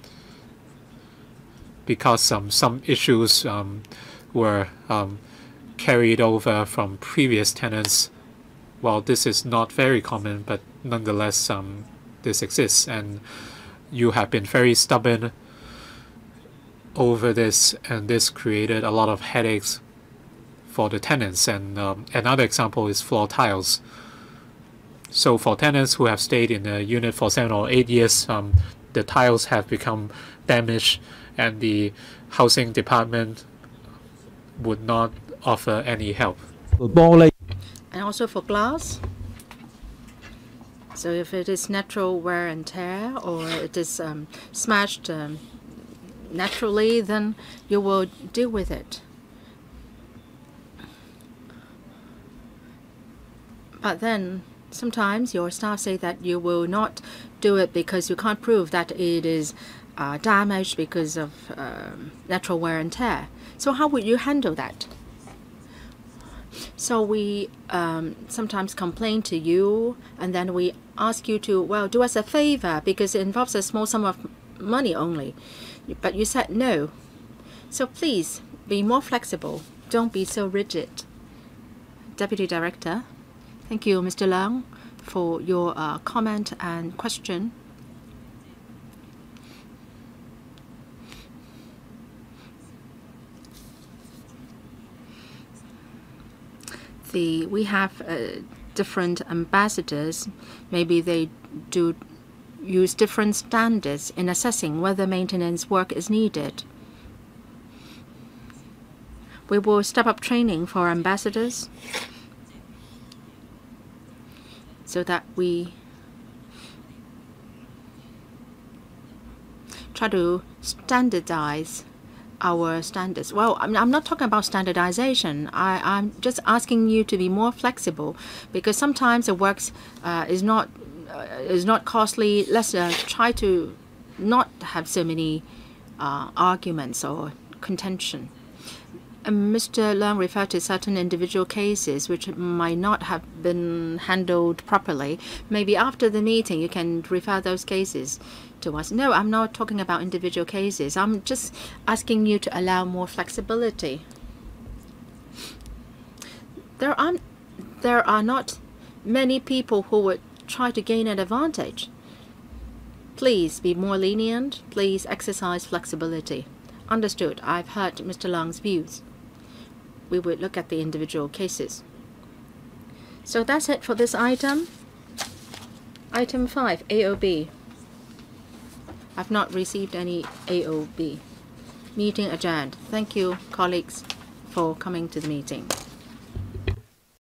because um, some issues um, were um, carried over from previous tenants. Well, this is not very common, but nonetheless um, this exists, and you have been very stubborn over this, and this created a lot of headaches for the tenants. And um, another example is floor tiles. So for tenants who have stayed in a unit for seven or eight years, um, the tiles have become damaged, and the housing department would not offer any help.
And also for glass. So if it is natural wear and tear, or it is um, smashed um, naturally, then you will deal with it. But then sometimes your staff say that you will not do it because you can't prove that it is uh, damaged because of uh, natural wear and tear. So how would you handle that? So we um, sometimes complain to you, and then we ask you to, well, do us a favor because it involves a small sum of money only. But you said no. So please be more flexible. Don't be so rigid. Deputy Director. Thank you, Mister Leung, for your uh, comment and question. The, we have uh, different ambassadors. Maybe they do use different standards in assessing whether maintenance work is needed. We will step up training for ambassadors so that we try to standardize our standards. Well, I'm, I'm not talking about standardization. I, I'm just asking you to be more flexible, because sometimes the works uh, is not uh, is not costly. Let's uh, try to not have so many uh, arguments or contention. And Mister Leung referred to certain individual cases which might not have been handled properly. Maybe after the meeting you can refer those cases to us. No, I'm not talking about individual cases. I'm just asking you to allow more flexibility. There are, there are not many people who would try to gain an advantage. Please be more lenient. Please exercise flexibility. Understood. I've heard Mister Leung's views. We would look at the individual cases. So that's it for this item. Item five, A O B. I've not received any A O B. Meeting adjourned. Thank you, colleagues, for coming to the meeting.